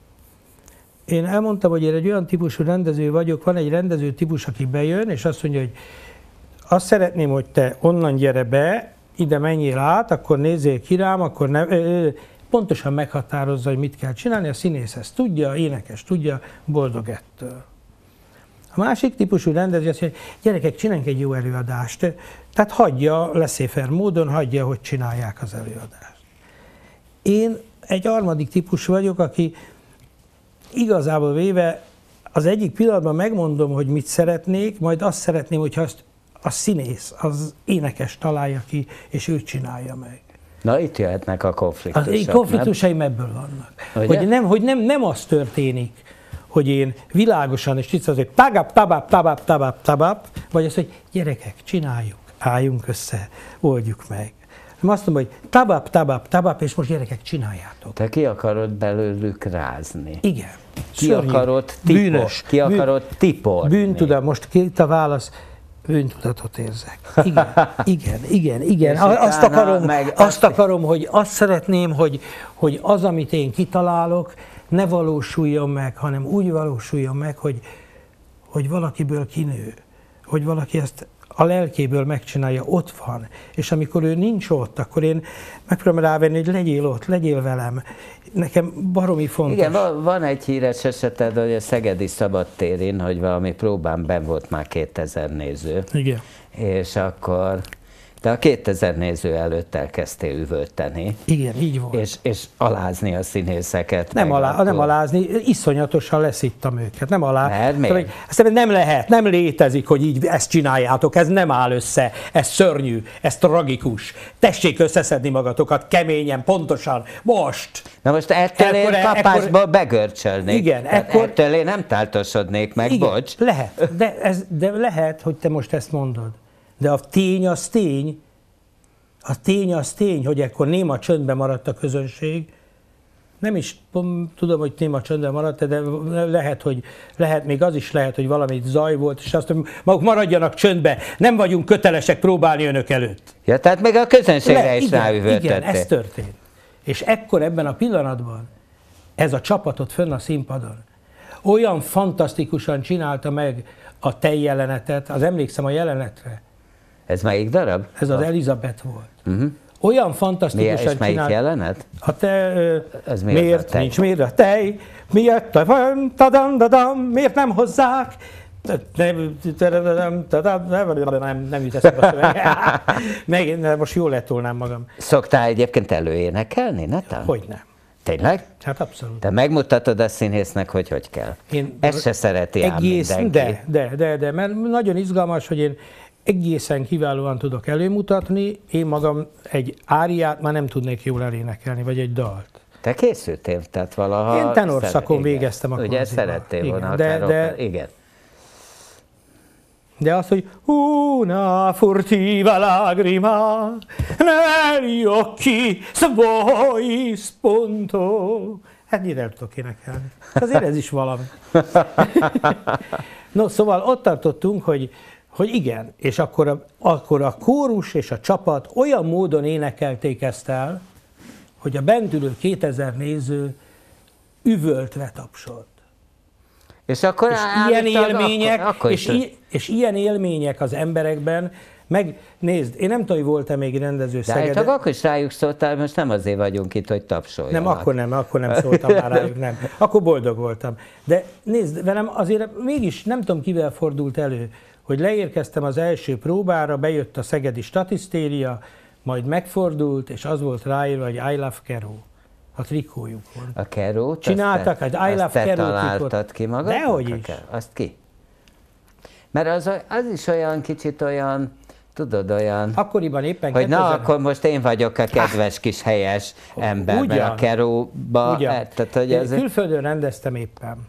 Én elmondtam, hogy én egy olyan típusú rendező vagyok, van egy rendező típus, aki bejön, és azt mondja, hogy azt szeretném, hogy te onnan gyere be, ide menjél át, akkor nézzél ki rám, akkor ne, ö, pontosan meghatározza, hogy mit kell csinálni, a színész ezt tudja, a énekes tudja, boldog ettől. A másik típusú rendező azt mondja, gyerekek, csináljunk egy jó előadást. Tehát hagyja, laissez-faire módon hagyja, hogy csinálják az előadást. Én egy harmadik típus vagyok, aki igazából véve az egyik pillanatban megmondom, hogy mit szeretnék, majd azt szeretném, hogyha azt a színész, az énekes találja ki, és ő csinálja meg. Na, itt jöhetnek a konfliktusok. Az konfliktusaim ebből vannak. Ugye? Hogy, nem, hogy nem, nem az történik, hogy én világosan és tisztán, hogy tagap, tabap, tabap, tabap, tabap, vagy az, hogy gyerekek, csináljuk, álljunk össze, oldjuk meg. Azt mondom, hogy tabap, tabap, tabap, és most gyerekek, csináljátok. Te ki akarod belőlük rázni? Igen. Ki Szörnyű, akarod tipor, bűnös, ki akarod tiporni? Bűntudat, most két a válasz, bűntudatot érzek. Igen, igen, igen, igen. Azt akarom, meg azt azt akarom, hogy azt szeretném, hogy, hogy az, amit én kitalálok, ne valósuljon meg, hanem úgy valósuljon meg, hogy, hogy valakiből kinő, hogy valaki ezt a lelkéből megcsinálja, ott van. És amikor ő nincs ott, akkor én megpróbálom rávenni, hogy legyél ott, legyél velem. Nekem baromi fontos. Igen, van egy híres eseted, hogy a Szegedi Szabadtérén, hogy valami próbán benn volt már kétezer néző. Igen. És akkor te a kétezer néző előtt elkezdtél üvölteni. Igen, így volt. És, és alázni a színészeket. Nem, alá, akkor... nem alázni, iszonyatosan leszittam őket, nem alá. Mert miért? Szóval, aztán nem lehet, nem létezik, hogy így ezt csináljátok, ez nem áll össze, ez szörnyű, ez tragikus. Tessék összeszedni magatokat keményen, pontosan, most. Na most ettől én kapásba ekkor... begörcsölnék. Igen, ekkor... Ettől én nem táltosodnék meg, igen, bocs. Lehet, de, ez, de lehet, hogy te most ezt mondod. De a tény az tény, a tény az tény, hogy ekkor néma csöndben maradt a közönség. Nem is tudom, hogy néma csöndben maradt, de lehet, hogy lehet, még az is lehet, hogy valami zaj volt, és azt mondom, maguk maradjanak csöndbe, nem vagyunk kötelesek próbálni önök előtt. Ja, tehát még a közönségre Le, is ráüvöltöttél. Igen, ez történt. És ekkor ebben a pillanatban ez a csapatot fönn a színpadon olyan fantasztikusan csinálta meg a te jelenetet, az emlékszem a jelenetre. Ez melyik darab? Ez az Elizabeth volt. Uh-huh. Olyan fantasztikusan csinált. És melyik csinált. jelenet? A te, ez miért, miért a nincs miért a tej, miért a tadam, tadam, miért nem hozzák? Nem, nem, nem jut eszembe a szöveg. Megint, most jól letolnám magam. Szoktál egyébként előénekelni, Netán? Hogy nem. Tényleg? Hát abszolút. Te megmutatod a színésznek, hogy hogy kell. Én Ezt se szereti ám mindenki. De, de, de, de, mert nagyon izgalmas, hogy én egészen kiválóan tudok előmutatni, én magam egy áriát már nem tudnék jól elénekelni, vagy egy dalt. Te készültél, tehát valaha... Én tenorszakon végeztem a Ugye szerettél volna igen, de, akár de, okán. Igen. De az, hogy una furtiva lagrima negli occhi suoi spunto. Hát nyilván tudok énekelni. Azért ez is valami. No, szóval ott tartottunk, hogy, hogy igen, és akkor a, akkor a kórus és a csapat olyan módon énekelték ezt el, hogy a bent ülő kétezer néző üvöltve tapsolt. És akkor és ilyen élmények, akkor, akkor és, i, és ilyen élmények az emberekben, meg nézd, én nem tudom, hogy volt-e még rendező Szegeden. De akkor is rájuk szóltál, most nem azért vagyunk itt, hogy tapsoljanak. Nem, akkor nem, akkor nem szóltam már rájuk, nem. Akkor boldog voltam. De nézd, velem azért mégis nem tudom, kivel fordult elő, hogy leérkeztem az első próbára, bejött a szegedi statisztéria, majd megfordult, és az volt ráírva, hogy I love Kero. A trikójukon. A Kerót? Csináltak egy I love Kero trikót. Találtad ki magadnak? Dehogy is. Azt ki? Mert az, az is olyan kicsit olyan, tudod, olyan, akkoriban éppen hogy kétezer... na, akkor most én vagyok a kedves kis helyes ember, ugyan, mert a Keróba... Ugyan. Tehát, hogy ez... Külföldön rendeztem éppen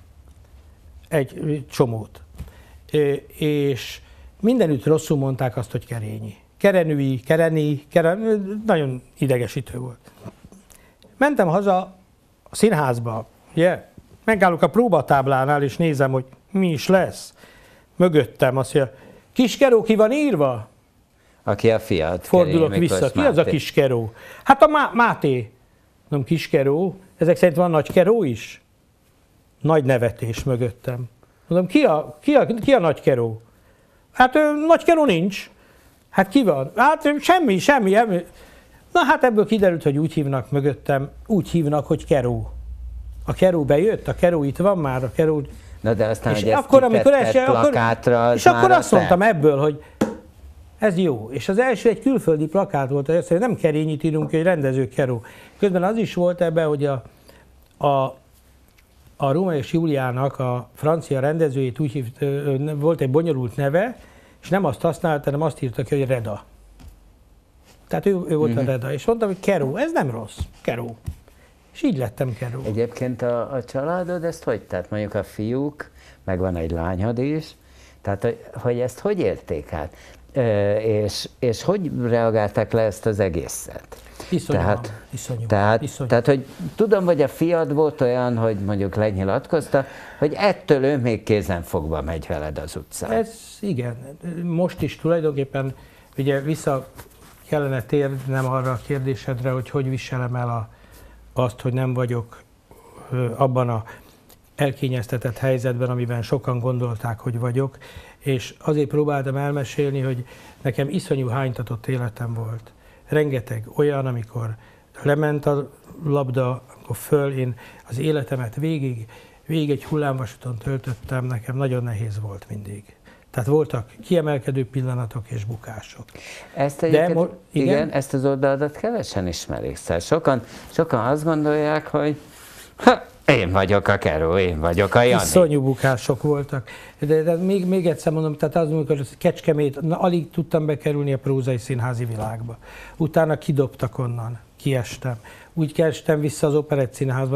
egy csomót, és mindenütt rosszul mondták azt, hogy Kerényi. Kerenűi, Kereni, Keren... nagyon idegesítő volt. Mentem haza a színházba, yeah. Megállok a próbatáblánál, és nézem, hogy mi is lesz. Mögöttem azt mondja, Kiskeró ki van írva? Aki a fiat. Fordulok Kerény, vissza. Ki az a Kiskeró? Hát a Má- Máté. Nem Kiskeró. Ezek szerint van Nagy Keró is? Nagy nevetés mögöttem. Mondom, ki a, ki a, ki a Nagy Keró? Hát Nagy Keró nincs. Hát ki van? Hát semmi, semmi. semmi. Na hát ebből kiderült, hogy úgy hívnak mögöttem, úgy hívnak, hogy Keró. A Keró bejött, a Keró itt van már, a Keró... Na de aztán, és hogy ezt akkor, amikor esje, plakátra, akkor, az és akkor azt te? mondtam ebből, hogy ez jó. És az első egy külföldi plakát volt, hogy nem Kerényit írunk, hogy rendező Keró. Közben az is volt ebben, hogy a, a, a Róma és Júliának a francia rendezőjét úgy hívt, volt egy bonyolult neve, és nem azt használta, hanem azt írta ki, hogy Reda. Tehát ő, ő volt uh-huh. a Reda. És mondtam, hogy Keró, ez nem rossz, Keró. És így lettem Keró. Egyébként a, a családod ezt hogy tett? Mondjuk a fiúk, meg van egy lányod is, tehát hogy, hogy ezt hogy érték át? E, és, és hogy reagálták le ezt az egészet? Iszonyú, tehát, iszonyú, tehát, iszonyú. tehát, hogy tudom, hogy a fiad volt olyan, hogy mondjuk lenyilatkozta, hogy ettől ő még kézenfogva megy veled az utcán. Ez igen. Most is tulajdonképpen ugye vissza kellene térnem arra a kérdésedre, hogy hogy viselem el a, azt, hogy nem vagyok abban a elkényeztetett helyzetben, amiben sokan gondolták, hogy vagyok, és azért próbáltam elmesélni, hogy nekem iszonyú hánytatott életem volt. Rengeteg olyan, amikor lement a labda, akkor föl, én az életemet végig, végig egy hullámvasúton töltöttem, nekem nagyon nehéz volt mindig. Tehát voltak kiemelkedő pillanatok és bukások. Ezt De mo- igen? igen, ezt az oldaladat kevesen ismerik. Szóval sokan, sokan azt gondolják, hogy ha, én vagyok a Keró, én vagyok a Jani. Iszonyú bukások voltak. De, de még, még egyszer mondom, tehát az, amikor Kecskemét, na, alig tudtam bekerülni a prózai színházi világba. Utána kidobtak onnan, kiestem. Úgy kerestem vissza az Operett Színházba.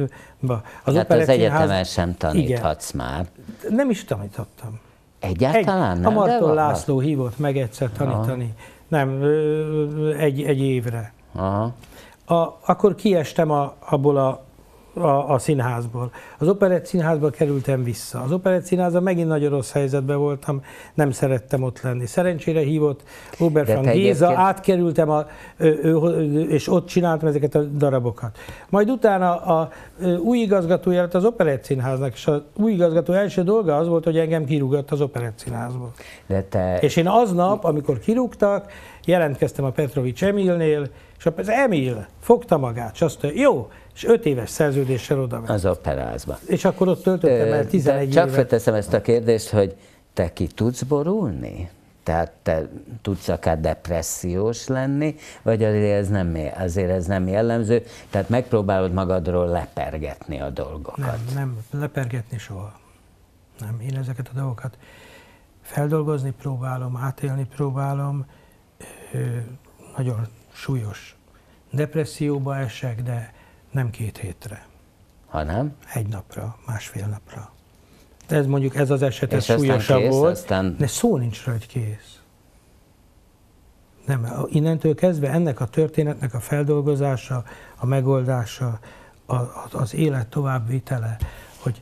Az hát az egyetemen sem taníthatsz igen. már. Nem is tanítottam. Egyáltalán egy, nem? A Marton László hívott meg egyszer tanítani. Aha. Nem, egy, egy évre. Aha. A, akkor kiestem a, abból a, a, a színházból. Az Operett Színházba kerültem vissza. Az Operett Színházban megint nagyon rossz helyzetben voltam, nem szerettem ott lenni. Szerencsére hívott Oberfrank Géza, egyébként... átkerültem, a, ő, ő, és ott csináltam ezeket a darabokat. Majd utána a, a új igazgatója lett az Operett Színháznak, és az új igazgató első dolga az volt, hogy engem kirúgott az Operett Színházból. De te... És én aznap, amikor kirúgtak, jelentkeztem a Petrovics Emilnél, és az Emil fogta magát, és azt mondja, jó, és öt éves szerződéssel oda ment. Az operázba. És akkor ott töltöttem el tizenegy Csak évet. felteszem ezt a kérdést, hogy te ki tudsz borulni? Tehát te tudsz akár depressziós lenni, vagy azért ez nem, azért ez nem jellemző? Tehát megpróbálod magadról lepergetni a dolgokat? Nem, nem lepergetni soha. Nem, én ezeket a dolgokat feldolgozni próbálom, átélni próbálom. Nagyon súlyos depresszióba esek, de nem két hétre. Ha nem? Egy napra, másfél napra. ez mondjuk ez az eset ez és súlyosabb kész, volt, aztán... de szó nincs rá, hogy kész. Nem, innentől kezdve ennek a történetnek a feldolgozása, a megoldása, a, az élet továbbvitele, hogy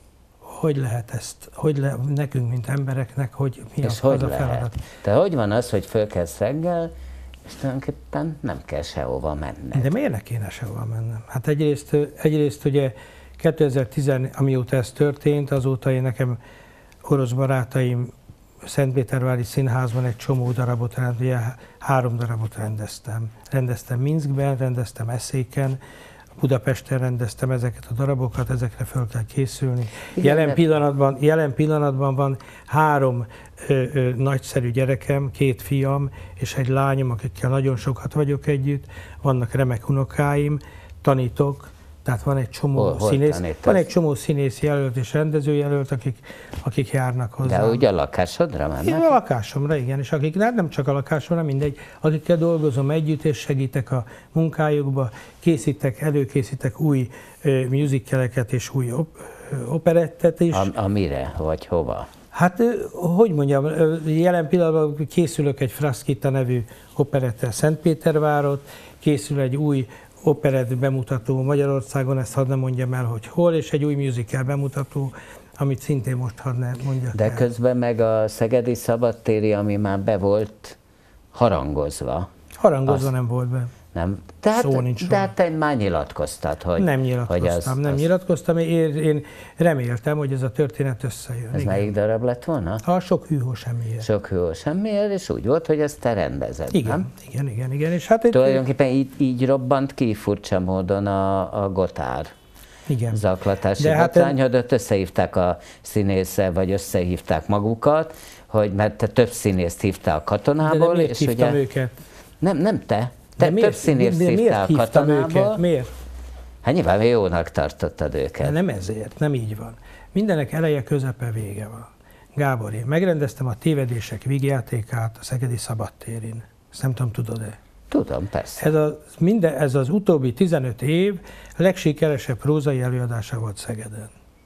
hogy lehet ezt, hogy le, nekünk, mint embereknek, hogy mi és a, hogy az a lehet? feladat. De hogy van az, hogy fölkelsz reggel, és tulajdonképpen nem kell sehova menned. De miért ne kéne sehova mennem? Hát egyrészt, egyrészt ugye kétezer-tíz, amióta ez történt, azóta én nekem orosz barátaim Szentpétervári Színházban egy csomó darabot, ugye három darabot rendeztem. Rendeztem Minszkben, rendeztem Eszéken, Budapesten rendeztem ezeket a darabokat, ezekre föl kell készülni. Igen, jelen, de... pillanatban, jelen pillanatban van három ö, ö, nagyszerű gyerekem, két fiam és egy lányom, akikkel nagyon sokat vagyok együtt, vannak remek unokáim, tanítok, tehát van egy csomó hol, hol színész, tanítasz? van egy csomó színész jelölt és rendező jelölt, akik, akik járnak hozzá. De úgy a lakásodra mennek? A lakásomra, igen, és akik nem csak a lakásomra, mindegy, akikkel dolgozom együtt, és segítek a munkájukba, készítek, előkészítek új uh, musicaleket és új op- operettet is. A, amire, vagy hova? Hát, uh, hogy mondjam, uh, jelen pillanatban készülök egy Fraszkita nevű operettel Szentpétervárot, készül egy új operett bemutató Magyarországon, ezt hadd ne mondjam el, hogy hol, és egy új musical bemutató, amit szintén most hadd ne mondjak De el. közben meg a Szegedi Szabadtéri, ami már be volt harangozva. Harangozva azt nem volt be. Nem. Tehát, Szó nincs de róla. hát te már nyilatkoztad, hogy... Nem nyilatkoztam, hogy az, nem az, nyilatkoztam, én, én reméltem, hogy ez a történet összejön. Ez igen. melyik darab lett volna? A sok hűhó semmiért. Sok hűhó semmiért, és úgy volt, hogy ezt te rendezed, Igen, nem? igen, igen, igen. És hát egy, Tulajdonképpen így, így robbant ki furcsa módon a, a Gotár igen. zaklatási De hát botrány, hogy ott összehívták a színésze, vagy összehívták magukat, hogy mert te több színészt hívtál a De katonából, miért és hívtam ugye... őket? Nem, nem te. De Te miért, több színészt de miért hívtál a hívtam katonából. őket? Miért? Hát nyilván jónak tartottad őket. De nem ezért, nem így van. Mindenek eleje, közepe, vége van. Gábor, én megrendeztem a Tévedések vígjátékát a Szegedi Szabadtérin. Ezt nem tudom, tudod-e? Tudom, persze. Ez, a, minden, ez az utóbbi tizenöt év legsikeresebb prózai előadása volt Szegeden.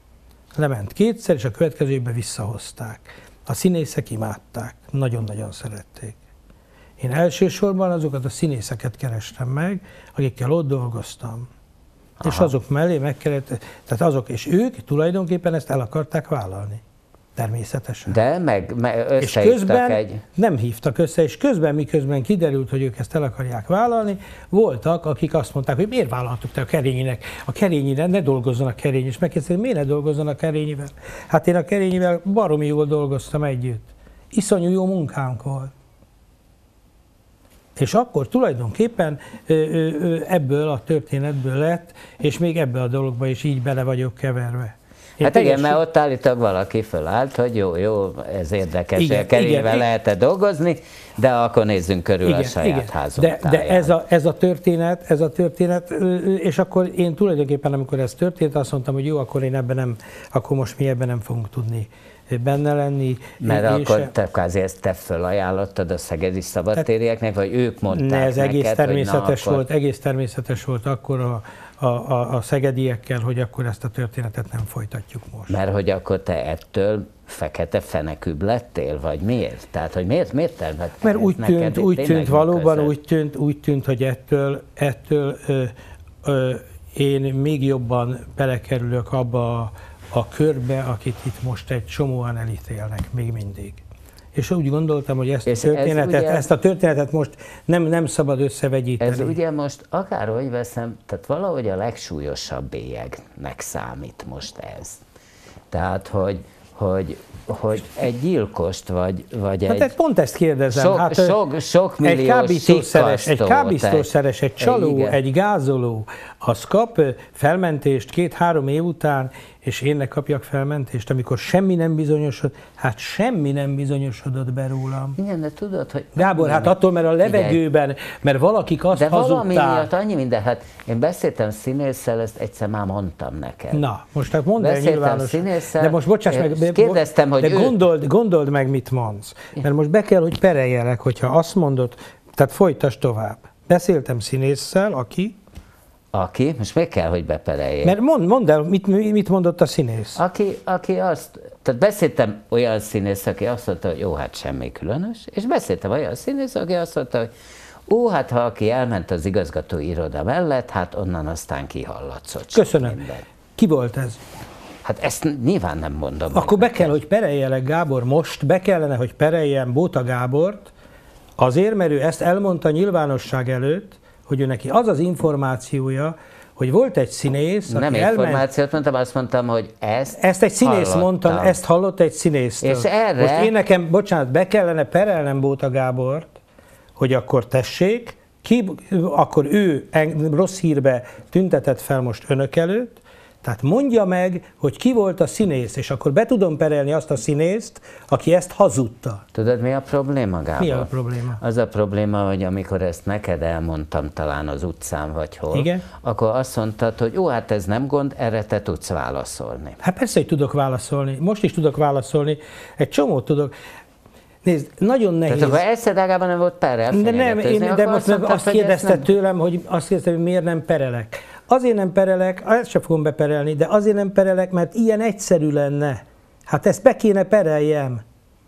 Lement kétszer, és a következő évben visszahozták. A színészek imádták, nagyon-nagyon szerették. Én elsősorban azokat a színészeket kerestem meg, akikkel ott dolgoztam. Aha. És azok mellé meg kellett, tehát azok, és ők tulajdonképpen ezt el akarták vállalni. Természetesen. De meg, meg és közben egy... nem hívtak össze, és közben, miközben kiderült, hogy ők ezt el akarják vállalni, voltak, akik azt mondták, hogy miért vállaltuk te a Kerényinek, a Kerényire ne dolgozzon a Kerény, és megkérdezték, miért ne dolgozzon a Kerényivel? Hát én a Kerényivel baromi jól dolgoztam együtt. Iszonyú jó munkánk volt. És akkor tulajdonképpen ebből a történetből lett, és még ebből a dologba is így bele vagyok keverve. Én hát teljesen... igen, mert ott állítólag valaki fölállt, hogy jó, jó, ez érdekes, igen, hogy a Kerényvel igen, lehet-e dolgozni, de akkor nézzünk körül igen, a saját igen. házunk de, de ez, a, ez a történet, ez a történet, és akkor én tulajdonképpen, amikor ez történt, azt mondtam, hogy jó, akkor én ebben nem, akkor most mi ebben nem fogunk tudni benne lenni. Mert és akkor te kvázi ezt te fölajánlottad a szegedi szabadtérieknek, vagy ők mondták ne, ez neked, egész természetes hogy na, volt, egész természetes volt akkor a, a, a, a szegediekkel, hogy akkor ezt a történetet nem folytatjuk most. Mert hogy akkor te ettől fekete fenekűbb lettél, vagy miért? Tehát, hogy miért, miért tervedt? Mert úgy tűnt, úgy tűnt valóban úgy tűnt, úgy tűnt, hogy ettől, ettől ö, ö, én még jobban belekerülök abba a, a körbe, akit itt most egy csomóan elítélnek, még mindig. És úgy gondoltam, hogy ezt a, történetet, ez ugye, ezt a történetet most nem, nem szabad összevegyíteni. Ez ugye most akárhogy veszem, tehát valahogy a legsúlyosabb bélyegnek számít most ez. Tehát, hogy, hogy, hogy egy gyilkost, vagy, vagy egy... Hát pont ezt kérdezem. Sok, hát, sok, sok milliós egy kábítószeres, egy, kábítószeres, egy csaló, igen. egy gázoló, az kap felmentést két-három év után, és én ne kapjak felmentést, amikor semmi nem bizonyosodott, hát semmi nem bizonyosodott be rólam. Igen, de tudod, hogy... Gábor, hát attól, mert a levegőben, mert valakik azt de hazudták. De valami miatt annyi minden, hát én beszéltem színésszel, ezt egyszer már mondtam neked. Na, most hát mondd el nyilvános. Színésszel, de most bocsáss meg, kérdeztem, hogy de ő... gondold, gondold meg, mit mondsz. Mert most be kell, hogy pereljelek, hogyha azt mondod, tehát folytasd tovább. Beszéltem színésszel, aki... Aki? Most még kell, hogy bepereljék. Mert mond, mondd el, mit, mit mondott a színész? Aki, aki azt, Tehát beszéltem olyan színész, aki azt mondta, hogy jó, hát semmi különös, és beszéltem olyan színész, aki azt mondta, hogy ó, hát ha aki elment az igazgatói iroda mellett, hát onnan aztán kihallatszott. Köszönöm. Minden. Ki volt ez? Hát ezt nyilván nem mondom. Akkor be kell, hogy pereljelek Gábor most, be kellene, hogy pereljen Bóta Gábort, azért, mert ő ezt elmondta nyilvánosság előtt, hogy ő neki az az információja, hogy volt egy színész, nem aki információt elment, mondtam, azt mondtam, hogy ezt Ezt egy színész hallottam. mondta, ezt hallott egy színésztől. És erre... Most én nekem, bocsánat, be kellene perelnem Bóta Gábort, hogy akkor tessék, ki, akkor ő rossz hírbe tüntetett fel most önök előtt, tehát mondja meg, hogy ki volt a színész, és akkor be tudom perelni azt a színészt, aki ezt hazudta. Tudod, mi a probléma, Gábor? Mi a probléma? Az a probléma, hogy amikor ezt neked elmondtam talán az utcán vagy hol, Igen? akkor azt mondtad, hogy jó, hát ez nem gond, erre te tudsz válaszolni. Hát persze, hogy tudok válaszolni. Most is tudok válaszolni. Egy csomót tudok. Nézd, nagyon nehéz. Tehát akkor elszedágában nem volt perrel De nem, én, de most mondtad, azt hogy kérdezte ezt nem... tőlem, hogy azt kérdezte, hogy miért nem perelek. Azért nem perelek, ezt sem fogom beperelni, de azért nem perelek, mert ilyen egyszerű lenne. Hát ezt be kéne pereljem.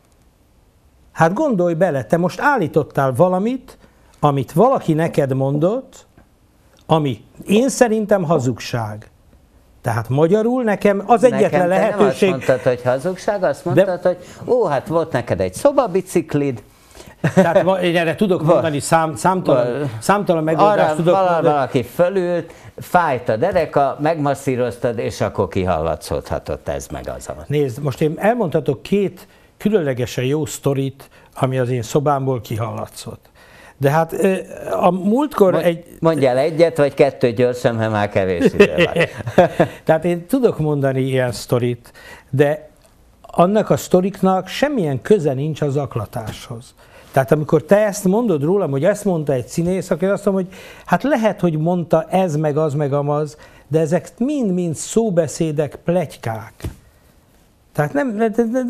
Hát gondolj bele, te most állítottál valamit, amit valaki neked mondott, ami én szerintem hazugság. Tehát magyarul nekem az Nekem egyetlen te lehetőség... nem azt mondtad, hogy hazugság, azt mondtad, de... hogy ó, hát volt neked egy szobabiciklid. Tehát én erre tudok mondani szám, számtalan, számtalan megoldást arra tudok valaki, mondani. valaki fölült, fájt a dereka, megmasszíroztad, és akkor kihallatszódhatott ez meg az. Nézd, most én elmondhatok két különlegesen jó sztorit, ami az én szobámból kihallatszott. De hát a múltkor Mond, egy... Mondjál egyet, vagy kettőt gyorsan, mert már kevés idő van. Tehát én tudok mondani ilyen sztorit, de annak a sztoriknak semmilyen köze nincs a zaklatáshoz. Tehát amikor te ezt mondod rólam, hogy ezt mondta egy színész, akkor azt mondom, hogy hát lehet, hogy mondta ez, meg az, meg amaz, de ezek mind-mind szóbeszédek, pletykák. Tehát nem...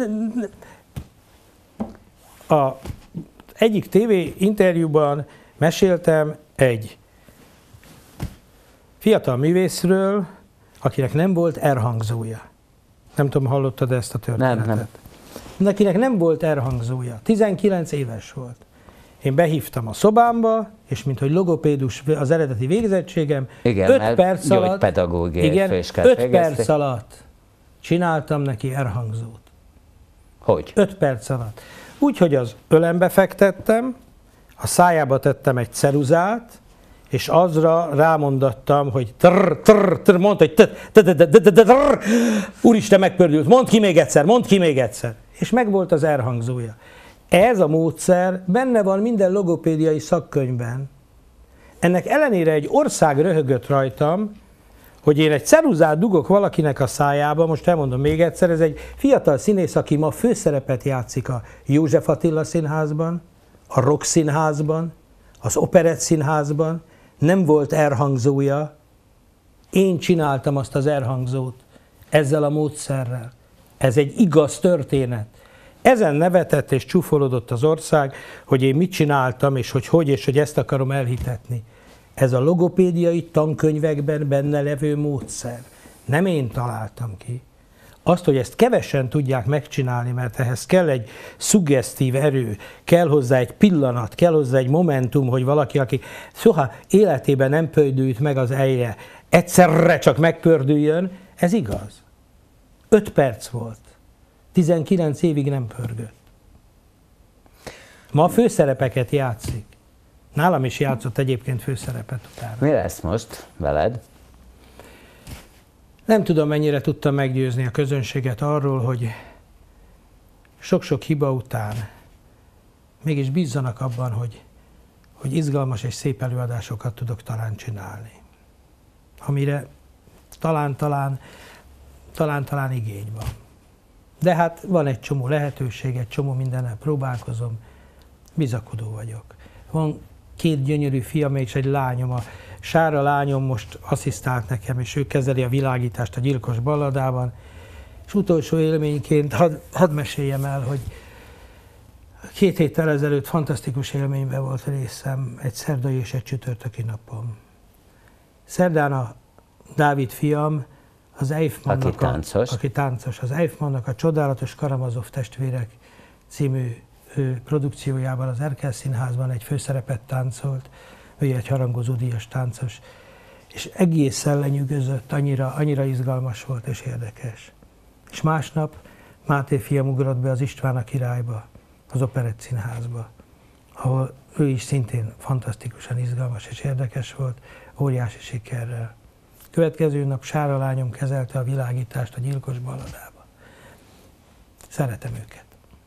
A egyik tévé interjúban meséltem egy fiatal művészről, akinek nem volt erhangzója. Nem tudom, hallottad ezt a történetet? Nem, nem. Akinek nem volt erhangzója. tizenkilenc éves volt. Én behívtam a szobámba, és mint hogy logopédus az eredeti végzettségem, igen, öt perc alatt, igen, öt perc alatt csináltam neki erhangzót. Hogy? öt perc alatt. Úgyhogy az ölembe fektettem, a szájába tettem egy ceruzát, és azra rámondattam, hogy trrr, trrr, trrr, mondta, hogy trrr, úristen, megpördült, mondd ki még egyszer, mondd ki még egyszer. És megvolt az erhangzója. Ez a módszer benne van minden logopédiai szakkönyvben. Ennek ellenére egy ország röhögött rajtam, hogy én egy ceruzát dugok valakinek a szájába, most elmondom még egyszer, ez egy fiatal színész, aki ma főszerepet játszik a József Attila Színházban, a Rock Színházban, az Operett Színházban, nem volt erhangzója, én csináltam azt az erhangzót ezzel a módszerrel. Ez egy igaz történet. Ezen nevetett és csúfolódott az ország, hogy én mit csináltam, és hogy hogy, és hogy ezt akarom elhitetni. Ez a logopédiai tankönyvekben benne levő módszer. Nem én találtam ki. Azt, hogy ezt kevesen tudják megcsinálni, mert ehhez kell egy szuggesztív erő, kell hozzá egy pillanat, kell hozzá egy momentum, hogy valaki, aki soha életében nem pördült meg az ejre, egyszerre csak megpördüljön, ez igaz. Öt perc volt. tizenkilenc évig nem pörgött. Ma főszerepeket játszik. Nálam is játszott egyébként főszerepet utána. Mi lesz most veled? Nem tudom, mennyire tudtam meggyőzni a közönséget arról, hogy sok-sok hiba után mégis bízzanak abban, hogy, hogy izgalmas és szép előadásokat tudok talán csinálni. Amire talán-talán, talán-talán igény van. De hát van egy csomó lehetőség, egy csomó mindennel próbálkozom, bizakodó vagyok. Van két gyönyörű fiam és egy lányom, a Sára lányom most asszisztált nekem, és ő kezeli a világítást a Gyilkos balladában. És utolsó élményként hadd had meséljem el, hogy két héttel ezelőtt fantasztikus élményben volt részem egy szerdai és egy csütörtöki napon. Szerdán a Dávid fiam az Eichmannnak, aki táncos. A, aki táncos, az Eichmannnak a Csodálatos Karamazov testvérek című ő, produkciójában az Erkel Színházban egy főszerepet táncolt, ő egy harangozódíjas táncos, és egészen lenyűgözött, annyira, annyira izgalmas volt és érdekes. És másnap Máté fiam ugrott be az István a Királyba, az Operett Színházba, ahol ő is szintén fantasztikusan izgalmas és érdekes volt, óriási sikerrel. Következő nap Sára lányom kezelte a világítást a Gyilkos Balladába. Szeretem őket.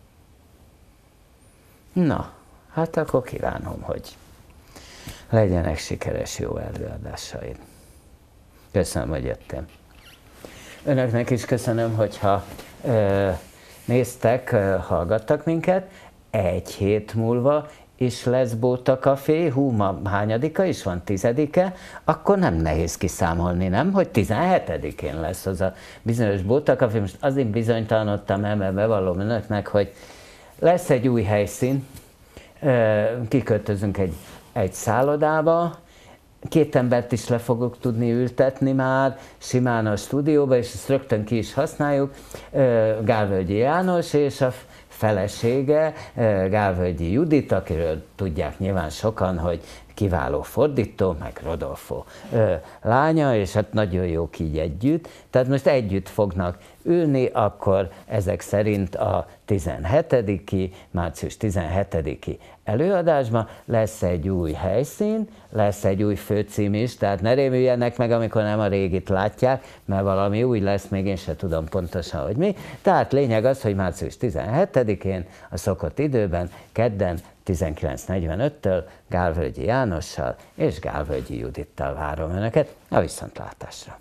Na, hát akkor kívánom, hogy legyenek sikeres, jó előadásaid. Köszönöm, hogy jöttem. Önöknek is köszönöm, hogyha ö, néztek, ö, hallgattak minket. Egy hét múlva is lesz Bóta Café, hú, ma hányadika is van, tizedike, akkor nem nehéz kiszámolni, nem? Hogy tizenhetedikén lesz az a bizonyos Bóta Café. Most azért bizonytalanodtam el, mert bevallom önöknek, hogy lesz egy új helyszín, kiköltözünk egy, egy szállodába, két embert is le fogok tudni ültetni már, simán a stúdióba, és ezt rögtön ki is használjuk, Gálvölgyi János és a felesége, Gálvölgyi Judit, akiről tudják nyilván sokan, hogy kiváló fordító, meg Rodolfo ö, lánya, és hát nagyon jók így együtt. Tehát most együtt fognak ülni, akkor ezek szerint a tizenhetediki, március tizenhetediki előadásban lesz egy új helyszín, lesz egy új főcím is, tehát ne rémüljenek meg, amikor nem a régit látják, mert valami új lesz, még én sem tudom pontosan, hogy mi. Tehát lényeg az, hogy március tizenhetedikén a szokott időben, kedden tizenkilenc negyvenöttől Gálvölgyi Jánossal és Gálvölgyi Judittal várom önöket a viszontlátásra.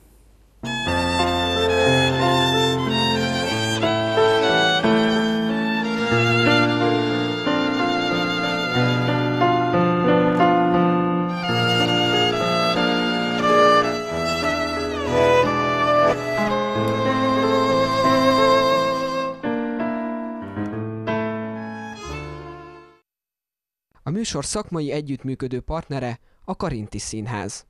A műsor szakmai együttműködő partnere a Karinti Színház.